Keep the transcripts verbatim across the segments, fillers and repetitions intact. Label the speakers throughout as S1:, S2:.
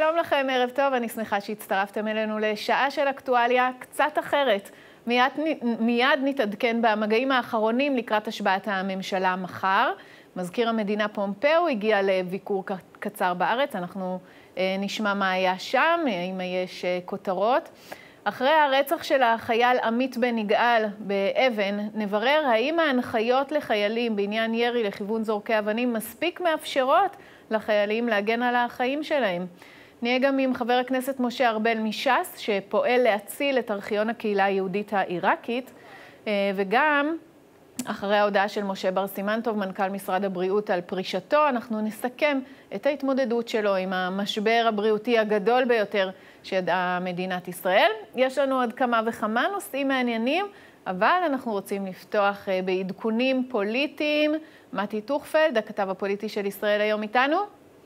S1: שלום לכם, ערב טוב, אני שמחה שהצטרפתם אלינו לשעה של אקטואליה קצת אחרת. מיד, מיד נתעדכן במגעים האחרונים לקראת השבעת הממשלה מחר. מזכיר המדינה פומפאו הגיע לביקור קצר בארץ, אנחנו נשמע מה היה שם, אם יש כותרות. אחרי הרצח של החייל עמית בן יגאל באבן, נברר האם ההנחיות לחיילים בעניין ירי לכיוון זורקי אבנים מספיק מאפשרות לחיילים להגן על החיים שלהם. נהיה גם עם חבר הכנסת משה ארבל מש"ס, שפועל להציל את ארכיון הקהילה היהודית העיראקית, וגם אחרי ההודעה של משה בר סימן טוב, מנכ"ל משרד הבריאות, על פרישתו, אנחנו נסכם את ההתמודדות שלו עם המשבר הבריאותי הגדול ביותר שידעה מדינת ישראל. יש לנו עוד כמה וכמה נושאים מעניינים, אבל אנחנו רוצים לפתוח בעדכונים פוליטיים. מתי טוכפלד, הכתב הפוליטי של ישראל היום איתנו.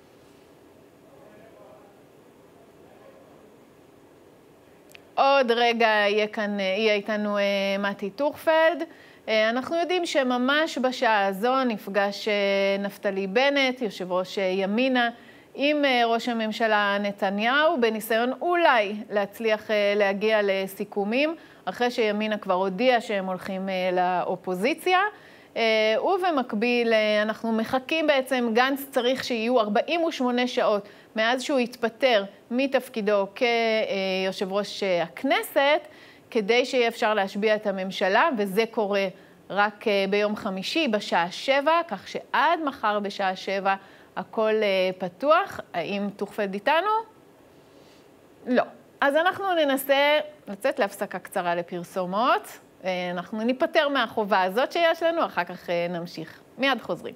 S1: עוד רגע יהיה כאן, יהיה איתנו מתי טוכפלד. אנחנו יודעים שממש בשעה הזו נפגש נפתלי בנט, יושב ראש ימינה, עם ראש הממשלה נתניהו, בניסיון אולי להצליח להגיע לסיכומים, אחרי שימינה כבר הודיע שהם הולכים לאופוזיציה. ובמקביל אנחנו מחכים בעצם, גנץ צריך שיהיו ארבעים ושמונה שעות מאז שהוא התפטר מתפקידו כיושב ראש הכנסת, כדי שיהיה אפשר להשביע את הממשלה, וזה קורה רק ביום חמישי בשעה שבע, כך שעד מחר בשעה שבע הכל פתוח. האם טוכפלד איתנו? לא. אז אנחנו ננסה לצאת להפסקה קצרה לפרסומות. אנחנו ניפטר מהחובה הזאת שיש לנו, אחר כך נמשיך. מיד חוזרים.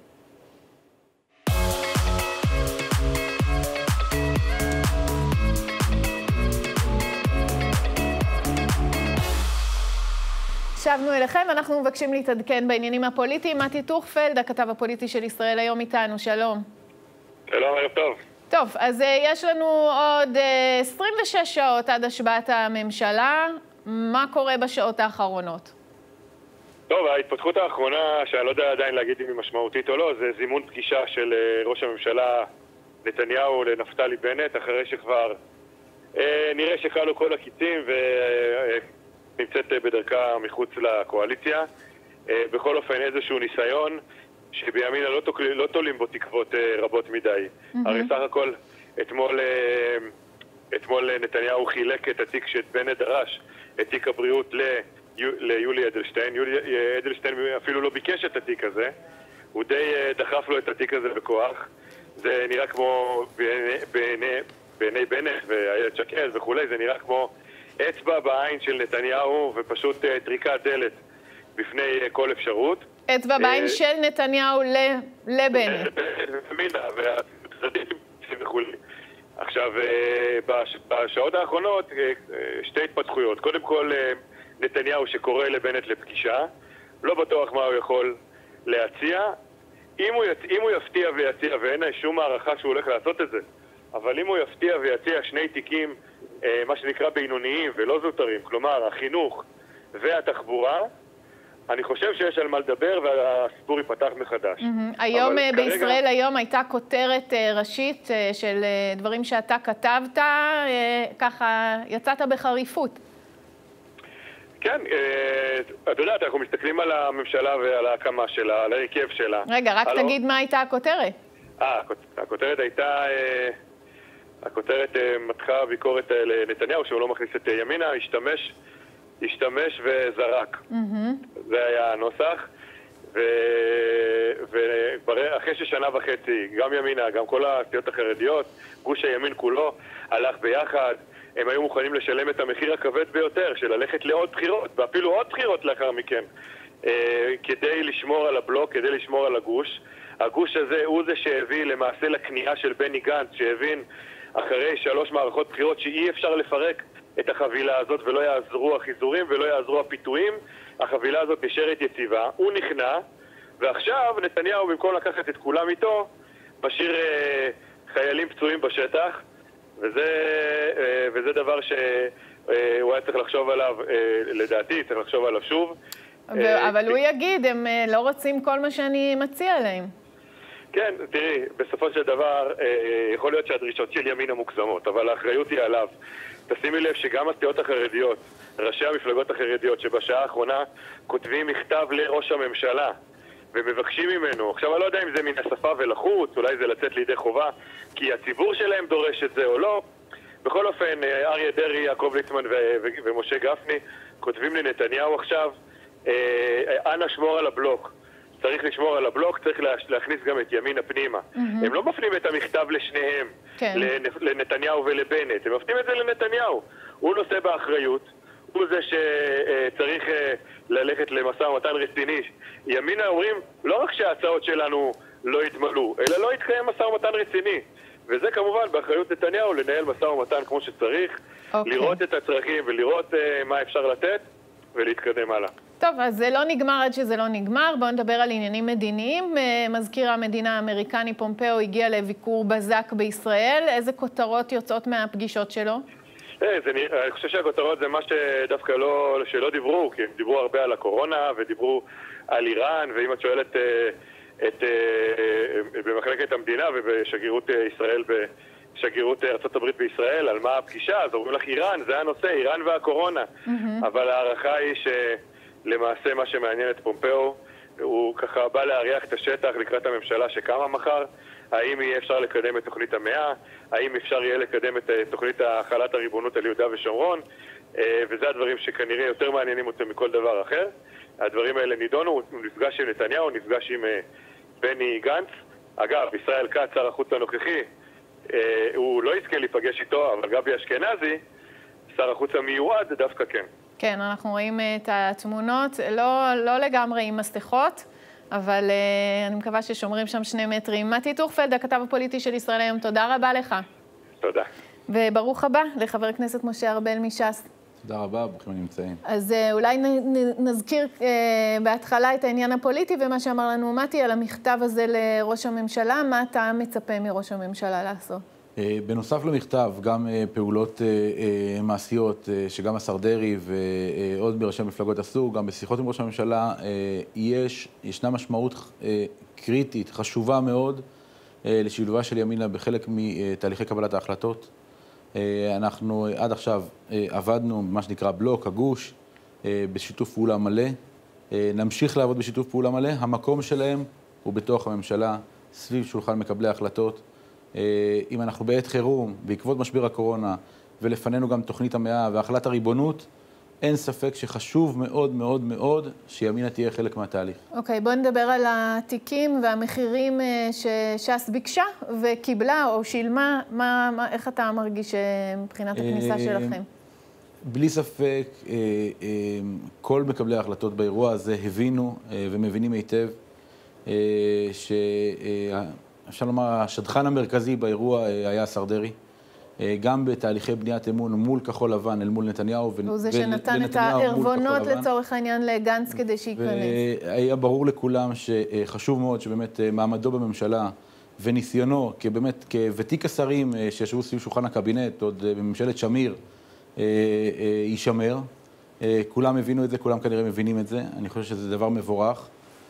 S1: שבנו אליכם, אנחנו מבקשים להתעדכן בעניינים הפוליטיים. מתי טוכפלד, הכתב הפוליטי של ישראל היום איתנו, שלום.
S2: שלום, ערב טוב.
S1: טוב, אז יש לנו עוד עשרים ושש שעות עד השבעת הממשלה. מה קורה בשעות האחרונות?
S2: טוב, ההתפתחות האחרונה, שאני לא יודע עדיין להגיד אם היא משמעותית או לא, זה זימון פגישה של ראש הממשלה נתניהו לנפתלי בנט, אחרי שכבר אה, נראה שכלו כל הקיצים ונמצאת בדרכה מחוץ לקואליציה. אה, בכל אופן איזשהו ניסיון שבימינה לא, תוק, לא תולים בו תקוות אה, רבות מדי. Mm-hmm. הרי סך הכל אתמול, אה, אתמול נתניהו חילק את התיק שאת בנט דרש, את תיק הבריאות ל... ליולי אדלשטיין. יולי אדלשטיין אפילו לא ביקש את התיק הזה, הוא די דחף לו את התיק הזה בכוח. זה נראה כמו בעיני, בעיני, בעיני בנט ואיילת שקד וכולי, זה נראה כמו אצבע בעין של נתניהו ופשוט טריקת דלת בפני כל אפשרות.
S1: אצבע בעין של נתניהו לבנט.
S2: וכולי. עכשיו, בשעות האחרונות שתי התפתחויות. קודם כל, נתניהו שקורא לבנט לפגישה, לא בטוח מה הוא יכול להציע. אם הוא, יצ... אם הוא יפתיע ויציע, ואין שום הערכה שהוא הולך לעשות את זה, אבל אם הוא יפתיע ויציע שני תיקים, אה, מה שנקרא בינוניים ולא זוטרים, כלומר החינוך והתחבורה, אני חושב שיש על מה לדבר והסיפור ייפתח מחדש.
S1: Mm-hmm. היום כרגע... בישראל היום הייתה כותרת ראשית של דברים שאתה כתבת, ככה יצאת בחריפות.
S2: כן, את יודעת, אנחנו מסתכלים על הממשלה ועל ההקמה שלה, על ההרכב שלה.
S1: רגע, רק הלו? תגיד מה הייתה הכותרת.
S2: אה, הכותרת הייתה, הכותרת מתחה ביקורת לנתניהו, שהוא לא מכניס את ימינה, השתמש, השתמש וזרק. Mm-hmm. זה היה הנוסח, ואחרי ששנה וחצי, גם ימינה, גם כל הסיעות החרדיות, גוש הימין כולו, הלך ביחד, הם היו מוכנים לשלם את המחיר הכבד ביותר של ללכת לעוד בחירות, ואפילו עוד בחירות לאחר מכן, אה, כדי לשמור על הבלוק, כדי לשמור על הגוש. הגוש הזה הוא זה שהביא למעשה לכניעה של בני גנץ, שהבין אחרי שלוש מערכות בחירות שאי אפשר לפרק את החבילה הזאת ולא יעזרו החיזורים ולא יעזרו הפיתויים. החבילה הזאת נשארת יציבה, הוא נכנע, ועכשיו נתניהו במקום לקחת את כולם איתו, משאיר אה, חיילים פצועים בשטח, וזה, וזה דבר שהוא היה צריך לחשוב עליו, לדעתי, צריך לחשוב עליו שוב.
S1: אבל הוא יגיד, הם לא רוצים כל מה שאני מציע להם.
S2: כן, תראי, בסופו של דבר יכול להיות שהדרישות של ימין המוגזמות, אבל האחריות היא עליו. תשימי לב שגם הסיעות החרדיות, ראשי המפלגות החרדיות שבשעה האחרונה כותבים מכתב לראש הממשלה ומבקשים ממנו, עכשיו אני לא יודע אם זה מן השפה ולחוץ, אולי זה לצאת לידי חובה כי הציבור שלהם דורש את זה או לא. בכל אופן, אריה דרעי, יעקב ליצמן ומשה גפני כותבים לנתניהו עכשיו, אנא שמור על הבלוק. צריך לשמור על הבלוק, צריך להכניס גם את ימין הפנימה. Mm-hmm. הם לא מפנים את המכתב לשניהם, כן. לנתניהו ולבנט, הם מפנים את זה לנתניהו. הוא נושא באחריות, הוא זה שצריך ללכת למשא ומתן רציני. ימינה אומרים, לא רק שההצעות שלנו לא יתמלאו, אלא לא יתקיים משא ומתן רציני. וזה כמובן באחריות נתניהו לנהל משא ומתן כמו שצריך, okay. לראות את הצרכים ולראות מה אפשר לתת ולהתקדם הלאה.
S1: טוב, אז זה לא נגמר עד שזה לא נגמר. בואו נדבר על עניינים מדיניים. מזכיר המדינה האמריקני פומפאו הגיע לביקור בזק בישראל. איזה כותרות יוצאות מהפגישות שלו?
S2: זה, אני חושב שהכותרות זה מה שדווקא לא, שלא דיברו, כי הם דיברו הרבה על הקורונה ודיברו על איראן, ואם את שואלת את, במחלקת המדינה ובשגרירות ישראל, בשגרירות ארצות הברית בישראל, על מה הפגישה, אז אומרים לך איראן, זה הנושא, איראן והקורונה. Mm-hmm. אבל הערכה היא ש... למעשה מה שמעניין את פומפאו, הוא ככה בא להריח את השטח לקראת הממשלה שקמה מחר, האם יהיה אפשר לקדם את תוכנית המאה, האם אפשר יהיה לקדם את תוכנית החלת הריבונות על יהודה ושומרון, וזה הדברים שכנראה יותר מעניינים אותם מכל דבר אחר. הדברים האלה נידונו, הוא נפגש עם נתניהו, הוא נפגש עם בני גנץ. אגב, ישראל כץ, שר החוץ הנוכחי, הוא לא יזכה להיפגש איתו, אבל גבי אשכנזי, שר החוץ המיועד, דווקא כן.
S1: כן, אנחנו רואים את התמונות, לא, לא לגמרי עם מסתחות, אבל uh, אני מקווה ששומרים שם שני מטרים. מתי טורפלד, הכתב הפוליטי של ישראל היום, תודה רבה לך.
S2: תודה.
S1: וברוך הבא לחבר הכנסת משה ארבל מש"ס.
S3: תודה רבה, ברוכים הנמצאים.
S1: אז uh, אולי נ, נ, נזכיר uh, בהתחלה את העניין הפוליטי, ומה שאמר לנו מתי על המכתב הזה לראש הממשלה, מה אתה מצפה מראש הממשלה לעשות?
S3: בנוסף למכתב, גם פעולות מעשיות שגם השר דרעי ועוד בראשי המפלגות עשו, גם בשיחות עם ראש הממשלה, יש, ישנה משמעות קריטית, חשובה מאוד, לשילובה של ימינה בחלק מתהליכי קבלת ההחלטות. אנחנו עד עכשיו עבדנו במה שנקרא בלוק, הגוש, בשיתוף פעולה מלא. נמשיך לעבוד בשיתוף פעולה מלא. המקום שלהם הוא בתוך הממשלה, סביב שולחן מקבלי ההחלטות. אם אנחנו בעת חירום, בעקבות משבר הקורונה, ולפנינו גם תוכנית המאה והחלת הריבונות, אין ספק שחשוב מאוד מאוד מאוד שימינה תהיה חלק מהתהליך.
S1: אוקיי, בואו נדבר על התיקים והמחירים שש"ס ביקשה וקיבלה או שילמה. מה, מה, איך אתה מרגיש מבחינת הכניסה שלכם?
S3: בלי ספק, כל מקבלי ההחלטות באירוע הזה הבינו ומבינים היטב ש... אפשר לומר, השדכן המרכזי באירוע היה השר דרעי, גם בתהליכי בניית אמון מול כחול לבן, אל מול נתניהו.
S1: הוא זה שנתן את הערבונות לצורך העניין לגנץ כדי שייכנס.
S3: והיה ברור לכולם שחשוב מאוד שבאמת מעמדו בממשלה וניסיונו, כבאמת כוותיק השרים שישבו סביב שולחן הקבינט, עוד בממשלת שמיר, יישמר. כולם הבינו את זה, כולם כנראה מבינים את זה. אני חושב שזה דבר מבורך.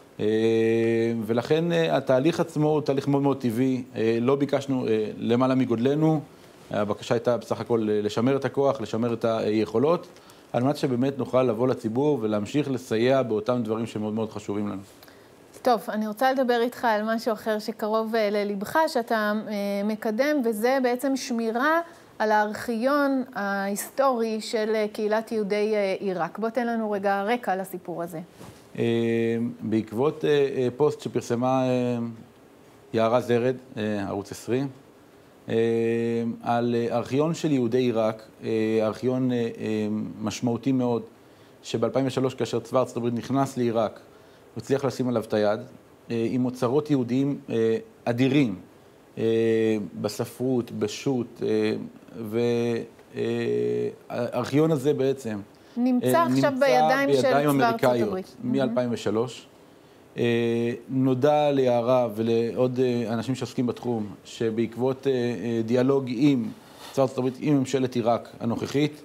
S3: ולכן התהליך עצמו הוא תהליך מאוד מאוד טבעי, לא ביקשנו למעלה מגודלנו, הבקשה הייתה בסך הכל לשמר את הכוח, לשמר את היכולות, על מנת שבאמת נוכל לבוא לציבור ולהמשיך לסייע באותם דברים שמאוד מאוד חשובים לנו.
S1: טוב, אני רוצה לדבר איתך על משהו אחר שקרוב ללבך, שאתה מקדם, וזה בעצם שמירה על הארכיון ההיסטורי של קהילת יהודי עיראק. בוא תן לנו רגע רקע לסיפור הזה.
S3: בעקבות פוסט שפרסמה יערה זרד, ערוץ עשרים, על ארכיון של יהודי עיראק, ארכיון משמעותי מאוד, שב-אלפיים ושלוש כאשר צבא ארצות הברית נכנס לעיראק, הוא הצליח לשים עליו את היד, עם אוצרות יהודיים אדירים, בספרות, בשו"ת, והארכיון הזה בעצם
S1: נמצא עכשיו בידיים של צבא ארצות הברית.
S3: מ-אלפיים ושלוש. נודע ליערה ולעוד אנשים שעוסקים בתחום, שבעקבות דיאלוג עם צבא ארצות הברית, עם ממשלת עיראק הנוכחית,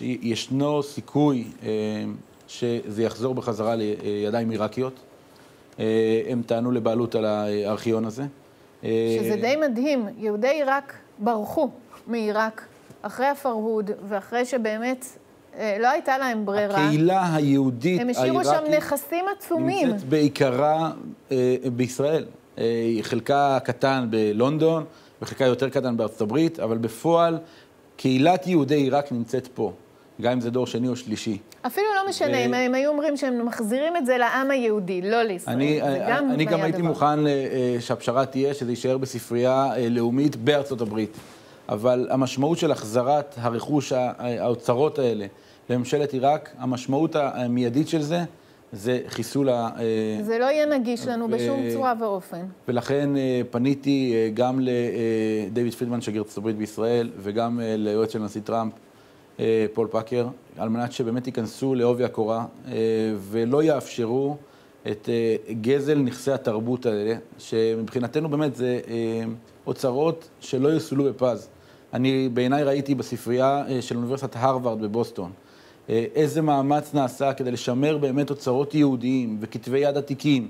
S3: ישנו סיכוי שזה יחזור בחזרה לידיים עיראקיות. הם טענו לבעלות על הארכיון הזה.
S1: שזה די מדהים, יהודי עיראק ברחו מעיראק אחרי הפרהוד, ואחרי שבאמת לא הייתה להם ברירה.
S3: הקהילה היהודית
S1: העיראקית, הם השאירו שם נכסים עצומים.
S3: נמצאת בעיקרה בישראל. חלקה קטן בלונדון, וחלקה יותר קטן בארצות הברית, אבל בפועל קהילת יהודי עיראק נמצאת פה, גם אם זה דור שני או שלישי.
S1: אפילו לא משנה, אם הם היו אומרים שהם מחזירים את זה לעם היהודי, לא לישראל.
S3: אני גם הייתי מוכן שהפשרה תהיה שזה יישאר בספרייה לאומית בארצות הברית. אבל המשמעות של החזרת הרכוש, האוצרות האלה, לממשלת עיראק, המשמעות המיידית של זה, זה חיסול ה...
S1: זה לא יהיה נגיש לנו בשום צורה ואופן.
S3: ולכן פניתי גם לדייוויד פרידמן, שגריר ארצות הברית בישראל, וגם ליועץ של הנשיא טראמפ, פול פאקר, על מנת שבאמת ייכנסו לעובי הקורה, ולא יאפשרו את גזל נכסי התרבות האלה, שמבחינתנו באמת זה אוצרות שלא יסולו בפז. אני בעיניי ראיתי בספרייה של אוניברסיטת הרווארד בבוסטון, איזה מאמץ נעשה כדי לשמר באמת אוצרות יהודיים וכתבי יד עתיקים.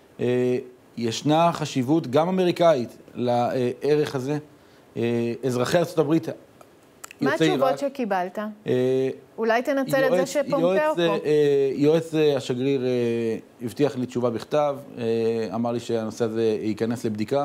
S3: ישנה חשיבות גם אמריקאית לערך הזה. אזרחי ארצות הברית,
S1: מה התשובות שקיבלת? אולי תנצל את זה שפומפאו פה.
S3: יועץ השגריר הבטיח לי תשובה בכתב, אמר לי שהנושא הזה ייכנס לבדיקה.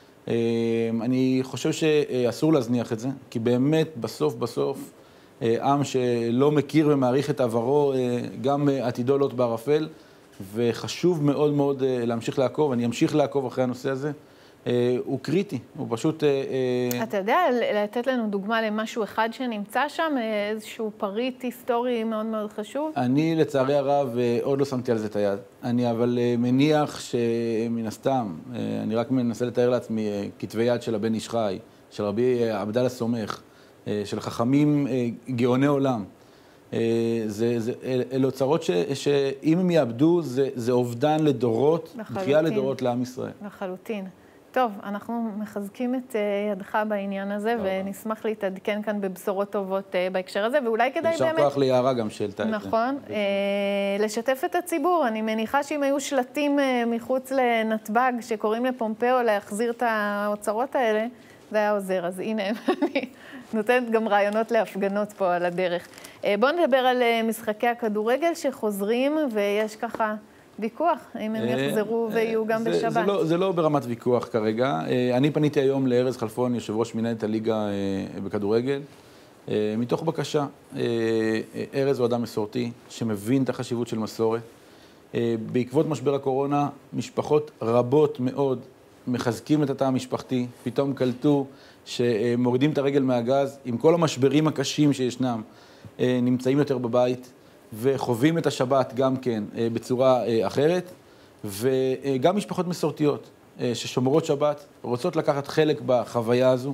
S3: אני חושב שאסור להזניח את זה, כי באמת בסוף בסוף עם שלא מכיר ומעריך את עברו, גם עתידו לוט בערפל, וחשוב מאוד מאוד להמשיך לעקוב, אני אמשיך לעקוב אחרי הנושא הזה. הוא קריטי, הוא פשוט...
S1: אתה יודע, לתת לנו דוגמה למשהו אחד שנמצא שם, איזשהו פריט היסטורי מאוד מאוד חשוב?
S3: אני לצערי הרב עוד לא שמתי על זה את היד. אני אבל מניח שמן הסתם, אני רק מנסה לתאר לעצמי כתבי יד של הבן איש חי, של רבי עבדאללה סומך, של חכמים גאוני עולם. זה, זה, אלה אוצרות ש, שאם הם יאבדו, זה, זה אובדן לדורות, בכייה לדורות לעם ישראל.
S1: לחלוטין. טוב, אנחנו מחזקים את ידך בעניין הזה, ונשמח להתעדכן כאן בבשורות טובות בהקשר הזה, ואולי כדאי באמת...
S3: נשאר כוח ליערה גם שאלתה את זה.
S1: נכון. לשתף את הציבור. אני מניחה שאם היו שלטים מחוץ לנתב"ג שקוראים לפומפאו להחזיר את האוצרות האלה, זה היה עוזר. אז הנה, אני נותנת גם רעיונות להפגנות פה על הדרך. בואו נדבר על משחקי הכדורגל שחוזרים, ויש ככה... ויכוח, אם הם יחזרו ויהיו גם בשבת.
S3: זה לא, זה לא ברמת ויכוח כרגע. אני פניתי היום לארז חלפון, יושב ראש מנהלת הליגה בכדורגל, מתוך בקשה. ארז הוא אדם מסורתי, שמבין את החשיבות של מסורת. בעקבות משבר הקורונה, משפחות רבות מאוד מחזקים את התא המשפחתי, פתאום קלטו שמורידים את הרגל מהגז, עם כל המשברים הקשים שישנם, נמצאים יותר בבית, וחווים את השבת גם כן בצורה אחרת, וגם משפחות מסורתיות ששומרות שבת, רוצות לקחת חלק בחוויה הזו,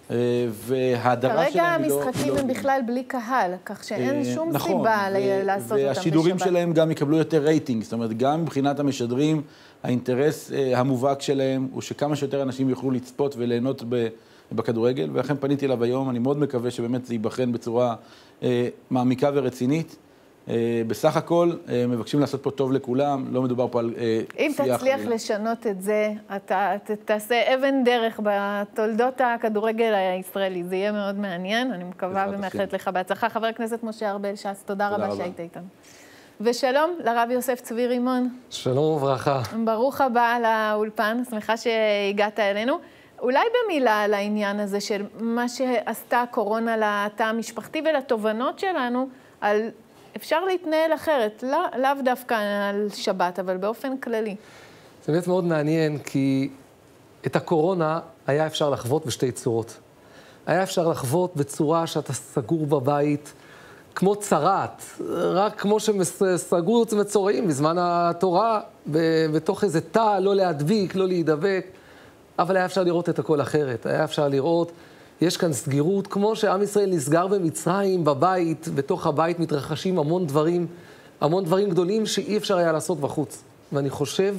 S3: וההדרה שלהם היא לא...
S1: כרגע המשחקים הם בכלל בלי קהל, כך שאין שום
S3: נכון,
S1: סיבה ו- לעשות אותם בשבת.
S3: והשידורים שלהם גם יקבלו יותר רייטינג, זאת אומרת, גם מבחינת המשדרים, האינטרס המובהק שלהם הוא שכמה שיותר אנשים יוכלו לצפות וליהנות בכדורגל, ולכן פניתי אליו היום, אני מאוד מקווה שבאמת זה ייבחן בצורה מעמיקה ורצינית. בסך הכל מבקשים לעשות פה טוב לכולם, לא מדובר פה על
S1: אם תצליח לשנות את זה, אתה תעשה אבן דרך בתולדות הכדורגל הישראלי, זה יהיה מאוד מעניין, אני מקווה ומאחלת לך בהצלחה. חבר הכנסת משה ארבל ש"ס, תודה רבה שהיית איתנו. ושלום לרב יוסף צבי רימון.
S4: שלום וברכה.
S1: ברוך הבא לאולפן, שמחה שהגעת אלינו. אולי במילה על העניין הזה של מה שעשתה הקורונה לתא המשפחתי ולתובנות שלנו על... אפשר להתנהל אחרת, לא, לאו דווקא על שבת, אבל באופן כללי.
S4: זה באמת מאוד מעניין, כי את הקורונה היה אפשר לחוות בשתי צורות. היה אפשר לחוות בצורה שאתה סגור בבית, כמו צרעת, רק כמו שסגרו את מצורעים בזמן התורה, בתוך איזה תא, לא להדביק, לא להידבק, אבל היה אפשר לראות את הכל אחרת. היה אפשר לראות... יש כאן סגירות, כמו שעם ישראל נסגר במצרים, בבית, בתוך הבית מתרחשים המון דברים, המון דברים גדולים שאי אפשר היה לעשות בחוץ. ואני חושב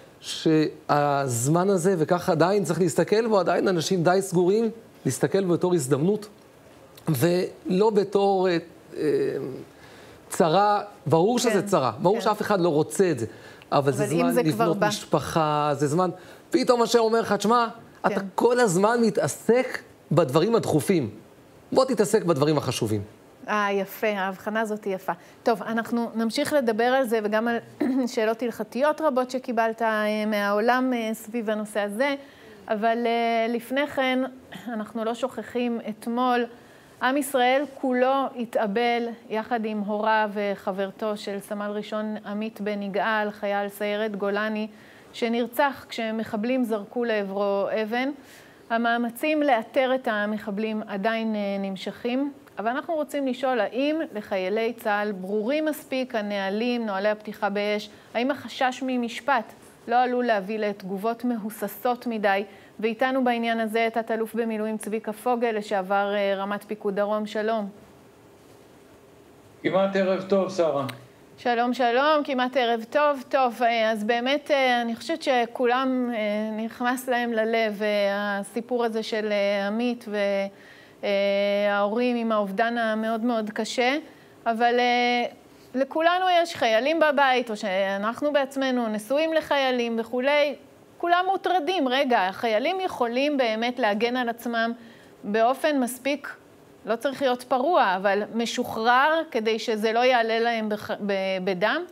S4: שהזמן הזה, וכך עדיין צריך להסתכל בו, עדיין אנשים די סגורים, להסתכל בו בתור הזדמנות, ולא בתור אה, צרה, ברור כן, שזה צרה, ברור כן. שאף אחד לא רוצה את זה, אבל זה זמן לבנות משפחה, זה זמן... פתאום אשר אומר לך, תשמע, אתה כל הזמן מתעסק בדברים הדחופים. בוא תתעסק בדברים החשובים.
S1: אה, יפה, ההבחנה הזאת היא יפה. טוב, אנחנו נמשיך לדבר על זה, וגם על שאלות הלכתיות רבות שקיבלת מהעולם סביב הנושא הזה, אבל לפני כן, אנחנו לא שוכחים אתמול, עם ישראל כולו התאבל יחד עם הוריו וחברתו של סמל ראשון עמית בן יגאל, חייל סיירת גולני, שנרצח כשמחבלים זרקו לעברו אבן. המאמצים לאתר את המחבלים עדיין נמשכים, אבל אנחנו רוצים לשאול האם לחיילי צה"ל ברורים מספיק הנהלים, נוהלי הפתיחה באש, האם החשש ממשפט לא עלול להביא לתגובות מהוססות מדי, ואיתנו בעניין הזה את תת-אלוף במילואים צביקה פוגל, לשעבר רמת פיקוד דרום. שלום.
S5: כמעט ערב טוב, שרה.
S1: שלום, שלום, כמעט ערב טוב. טוב, אז באמת אני חושבת שכולם נכנס להם ללב, הסיפור הזה של עמית וההורים עם האובדן המאוד מאוד קשה, אבל לכולנו יש חיילים בבית, או שאנחנו בעצמנו נשואים לחיילים וכולי, כולם מוטרדים. רגע, החיילים יכולים באמת להגן על עצמם באופן מספיק, לא צריך להיות פרוע, אבל משוחרר כדי שזה לא יעלה להם בדם?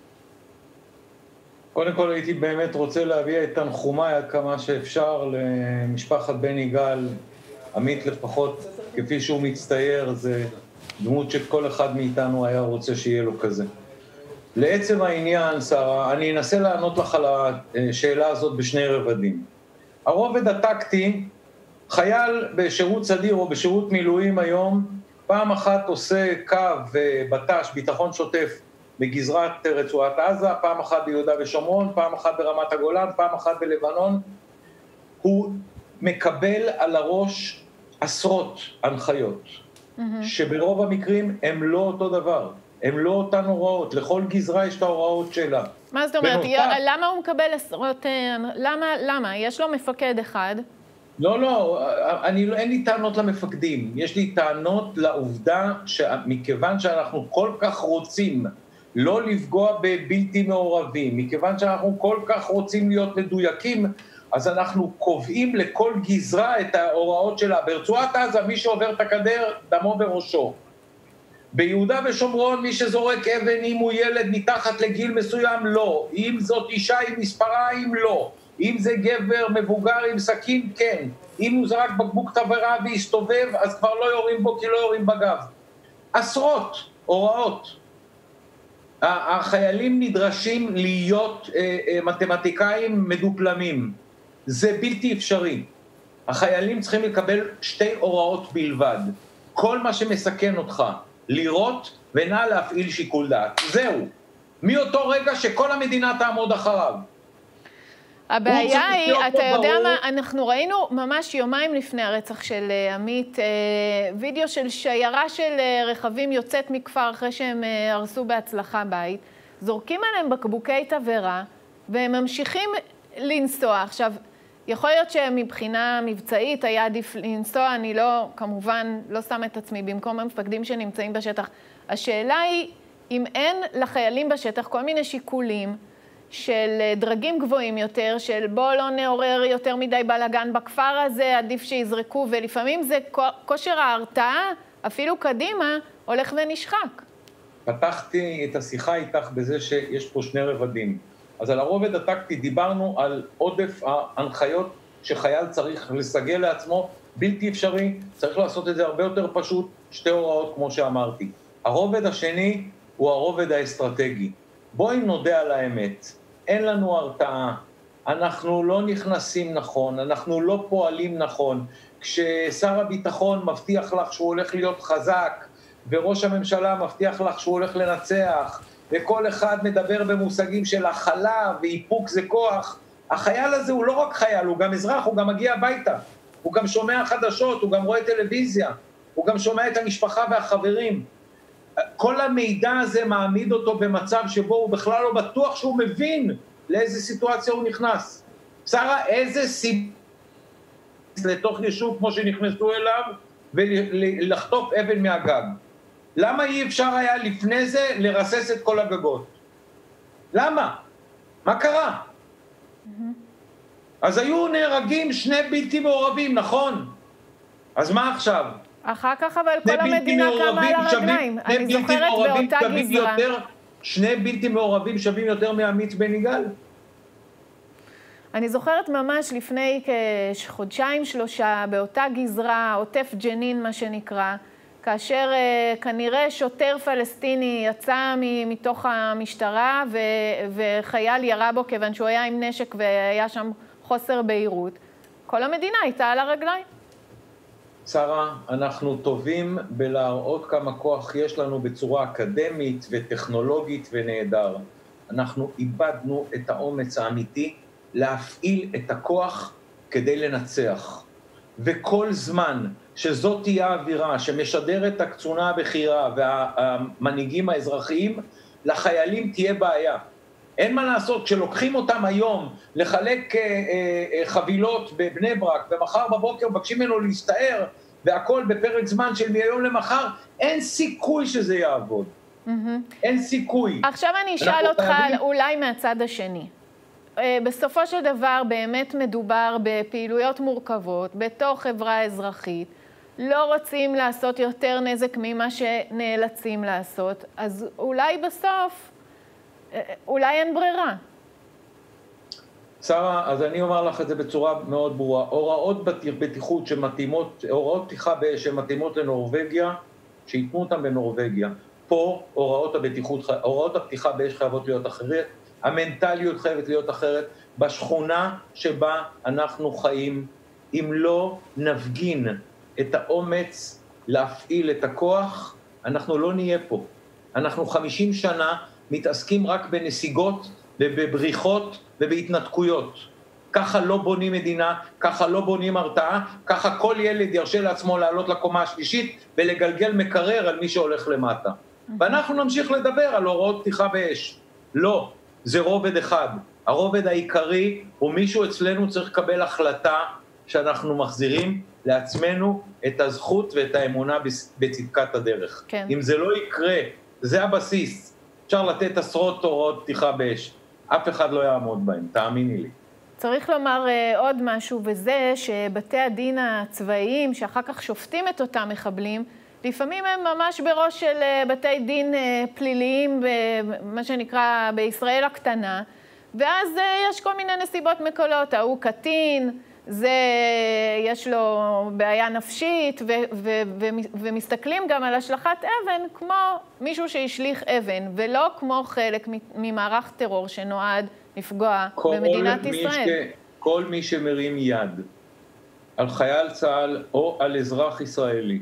S5: קודם כל הייתי באמת רוצה להביע את תנחומיי עד כמה שאפשר למשפחת בן יגאל. עמית לפחות, כפי שהוא מצטייר, זה דמות שכל אחד מאיתנו היה רוצה שיהיה לו כזה. לעצם העניין, שרה, אני אנסה לענות לך על השאלה הזאת בשני רבדים. הרובד הטקטי, חייל בשירות סדיר או בשירות מילואים היום, פעם אחת עושה קו בט"ש, ביטחון שוטף, בגזרת רצועת עזה, פעם אחת ביהודה ושומרון, פעם אחת ברמת הגולן, פעם אחת בלבנון. הוא מקבל על הראש עשרות הנחיות, mm-hmm. שברוב המקרים הם לא אותו דבר, הם לא אותן הוראות, לכל גזרה יש את ההוראות שלה.
S1: מה זאת אומרת? בנותן... למה הוא מקבל עשרות, למה, למה? יש לו מפקד אחד?
S5: לא, לא, אני, אין לי טענות למפקדים, יש לי טענות לעובדה שמכיוון שאנחנו כל כך רוצים לא לפגוע בבלתי מעורבים, מכיוון שאנחנו כל כך רוצים להיות מדויקים, אז אנחנו קובעים לכל גזרה את ההוראות שלה. ברצועת עזה, מי שעובר את הגדר, דמו בראשו. ביהודה ושומרון, מי שזורק אבן, אם הוא ילד מתחת לגיל מסוים, לא. אם זאת אישה עם מספריים, לא. אם זה גבר מבוגר עם סכין, כן. אם הוא זרק בקבוק תבערה והסתובב, אז כבר לא יורים בו כי לא יורים בגב. עשרות הוראות. החיילים נדרשים להיות מתמטיקאים מדופלמים. זה בלתי אפשרי. החיילים צריכים לקבל שתי הוראות בלבד. כל מה שמסכן אותך, לראות ונע להפעיל שיקול דעת. זהו. מאותו רגע שכל המדינה תעמוד אחריו.
S1: הבעיה היא, אתה יודע מה, אנחנו ראינו ממש יומיים לפני הרצח של עמית, וידאו של שיירה של רכבים יוצאת מכפר אחרי שהם הרסו בהצלחה בית, זורקים עליהם בקבוקי תבערה, והם ממשיכים לנסוע. עכשיו, יכול להיות שמבחינה מבצעית היה עדיף לנסוע, אני לא, כמובן, לא שם את עצמי במקום המפקדים שנמצאים בשטח. השאלה היא, אם אין לחיילים בשטח כל מיני שיקולים, של דרגים גבוהים יותר, של בוא לא נעורר יותר מדי בלגן בכפר הזה, עדיף שיזרקו, ולפעמים זה כושר ההרתעה, אפילו קדימה, הולך ונשחק.
S5: פתחתי את השיחה איתך בזה שיש פה שני רבדים. אז על הרובד הטקטי דיברנו על עודף ההנחיות שחייל צריך לסגל לעצמו, בלתי אפשרי, צריך לעשות את זה הרבה יותר פשוט, שתי הוראות כמו שאמרתי. הרובד השני הוא הרובד האסטרטגי. בואי נודה על האמת, אין לנו הרתעה, אנחנו לא נכנסים נכון, אנחנו לא פועלים נכון. כששר הביטחון מבטיח לך שהוא הולך להיות חזק, וראש הממשלה מבטיח לך שהוא הולך לנצח, וכל אחד מדבר במושגים של הכלה ואיפוק זה כוח, החייל הזה הוא לא רק חייל, הוא גם אזרח, הוא גם מגיע הביתה, הוא גם שומע חדשות, הוא גם רואה טלוויזיה, הוא גם שומע את המשפחה והחברים. כל המידע הזה מעמיד אותו במצב שבו הוא בכלל לא בטוח שהוא מבין לאיזה סיטואציה הוא נכנס. שרה, איזה סיבה לתוך יישוב כמו שנכנסו אליו ולחטוף אבן מהגג? למה אי אפשר היה לפני זה לרסס את כל הגגות? למה? מה קרה? אז היו נהרגים שני בלתי מעורבים, נכון? אז מה עכשיו?
S1: אחר כך אבל כל המדינה קמה על הרגליים. אני זוכרת באותה גזרה.
S5: שני בלתי מעורבים שווים יותר מעמית בן יגאל?
S1: אני זוכרת ממש לפני כחודשיים שלושה, באותה גזרה, עוטף ג'נין מה שנקרא, כאשר uh, כנראה שוטר פלסטיני יצא מתוך המשטרה ו- וחייל ירה בו כיוון שהוא היה עם נשק והיה שם חוסר בהירות. כל המדינה הייתה על הרגליים.
S5: שרה, אנחנו טובים בלהראות כמה כוח יש לנו בצורה אקדמית וטכנולוגית ונהדר. אנחנו איבדנו את האומץ האמיתי להפעיל את הכוח כדי לנצח. וכל זמן שזאת תהיה האווירה שמשדרת את הקצונה הבכירה והמנהיגים האזרחיים, לחיילים תהיה בעיה. אין מה לעשות, כשלוקחים אותם היום לחלק אה, אה, חבילות בבני ברק, ומחר בבוקר מבקשים ממנו להסתער, והכל בפרק זמן של מהיום למחר, אין סיכוי שזה יעבוד. Mm-hmm. אין סיכוי.
S1: עכשיו אני אשאל אותך חייבים... אולי מהצד השני. בסופו של דבר באמת מדובר בפעילויות מורכבות, בתוך חברה אזרחית, לא רוצים לעשות יותר נזק ממה שנאלצים לעשות, אז אולי בסוף, אולי אין ברירה.
S5: שרה, אז אני אומר לך את זה בצורה מאוד ברורה. הוראות בטיחות שמתאימות, הוראות פתיחה באש שמתאימות לנורווגיה, שיתנו אותם בנורווגיה. פה הוראות הבטיחות, הוראות הפתיחה באש חייבות להיות אחרת, המנטליות חייבת להיות אחרת. בשכונה שבה אנחנו חיים, אם לא נפגין את האומץ להפעיל את הכוח, אנחנו לא נהיה פה. אנחנו חמישים שנה מתעסקים רק בנסיגות ובבריחות ובהתנתקויות. ככה לא בונים מדינה, ככה לא בונים הרתעה, ככה כל ילד ירשה לעצמו לעלות לקומה השלישית ולגלגל מקרר על מי שהולך למטה. ואנחנו נמשיך לדבר על הוראות פתיחה באש. לא, זה רובד אחד. הרובד העיקרי הוא מישהו אצלנו צריך לקבל החלטה שאנחנו מחזירים לעצמנו את הזכות ואת האמונה בצדקת הדרך.
S1: כן.
S5: אם זה לא יקרה, זה הבסיס. אפשר לתת עשרות הוראות פתיחה באש. אף אחד לא יעמוד בהם, תאמיני לי.
S1: צריך לומר uh, עוד משהו, וזה שבתי הדין הצבאיים, שאחר כך שופטים את אותם מחבלים, לפעמים הם ממש בראש של uh, בתי דין uh, פליליים, מה שנקרא בישראל הקטנה, ואז uh, יש כל מיני נסיבות מקלות, הוא קטין, זה, יש לו בעיה נפשית, ו- ו- ו- ומסתכלים גם על השלכת אבן כמו מישהו שהשליך אבן, ולא כמו חלק ממערך טרור שנועד לפגוע במדינת ישראל.
S5: ש... כל מי שמרים יד על חייל צה"ל או על אזרח ישראלי,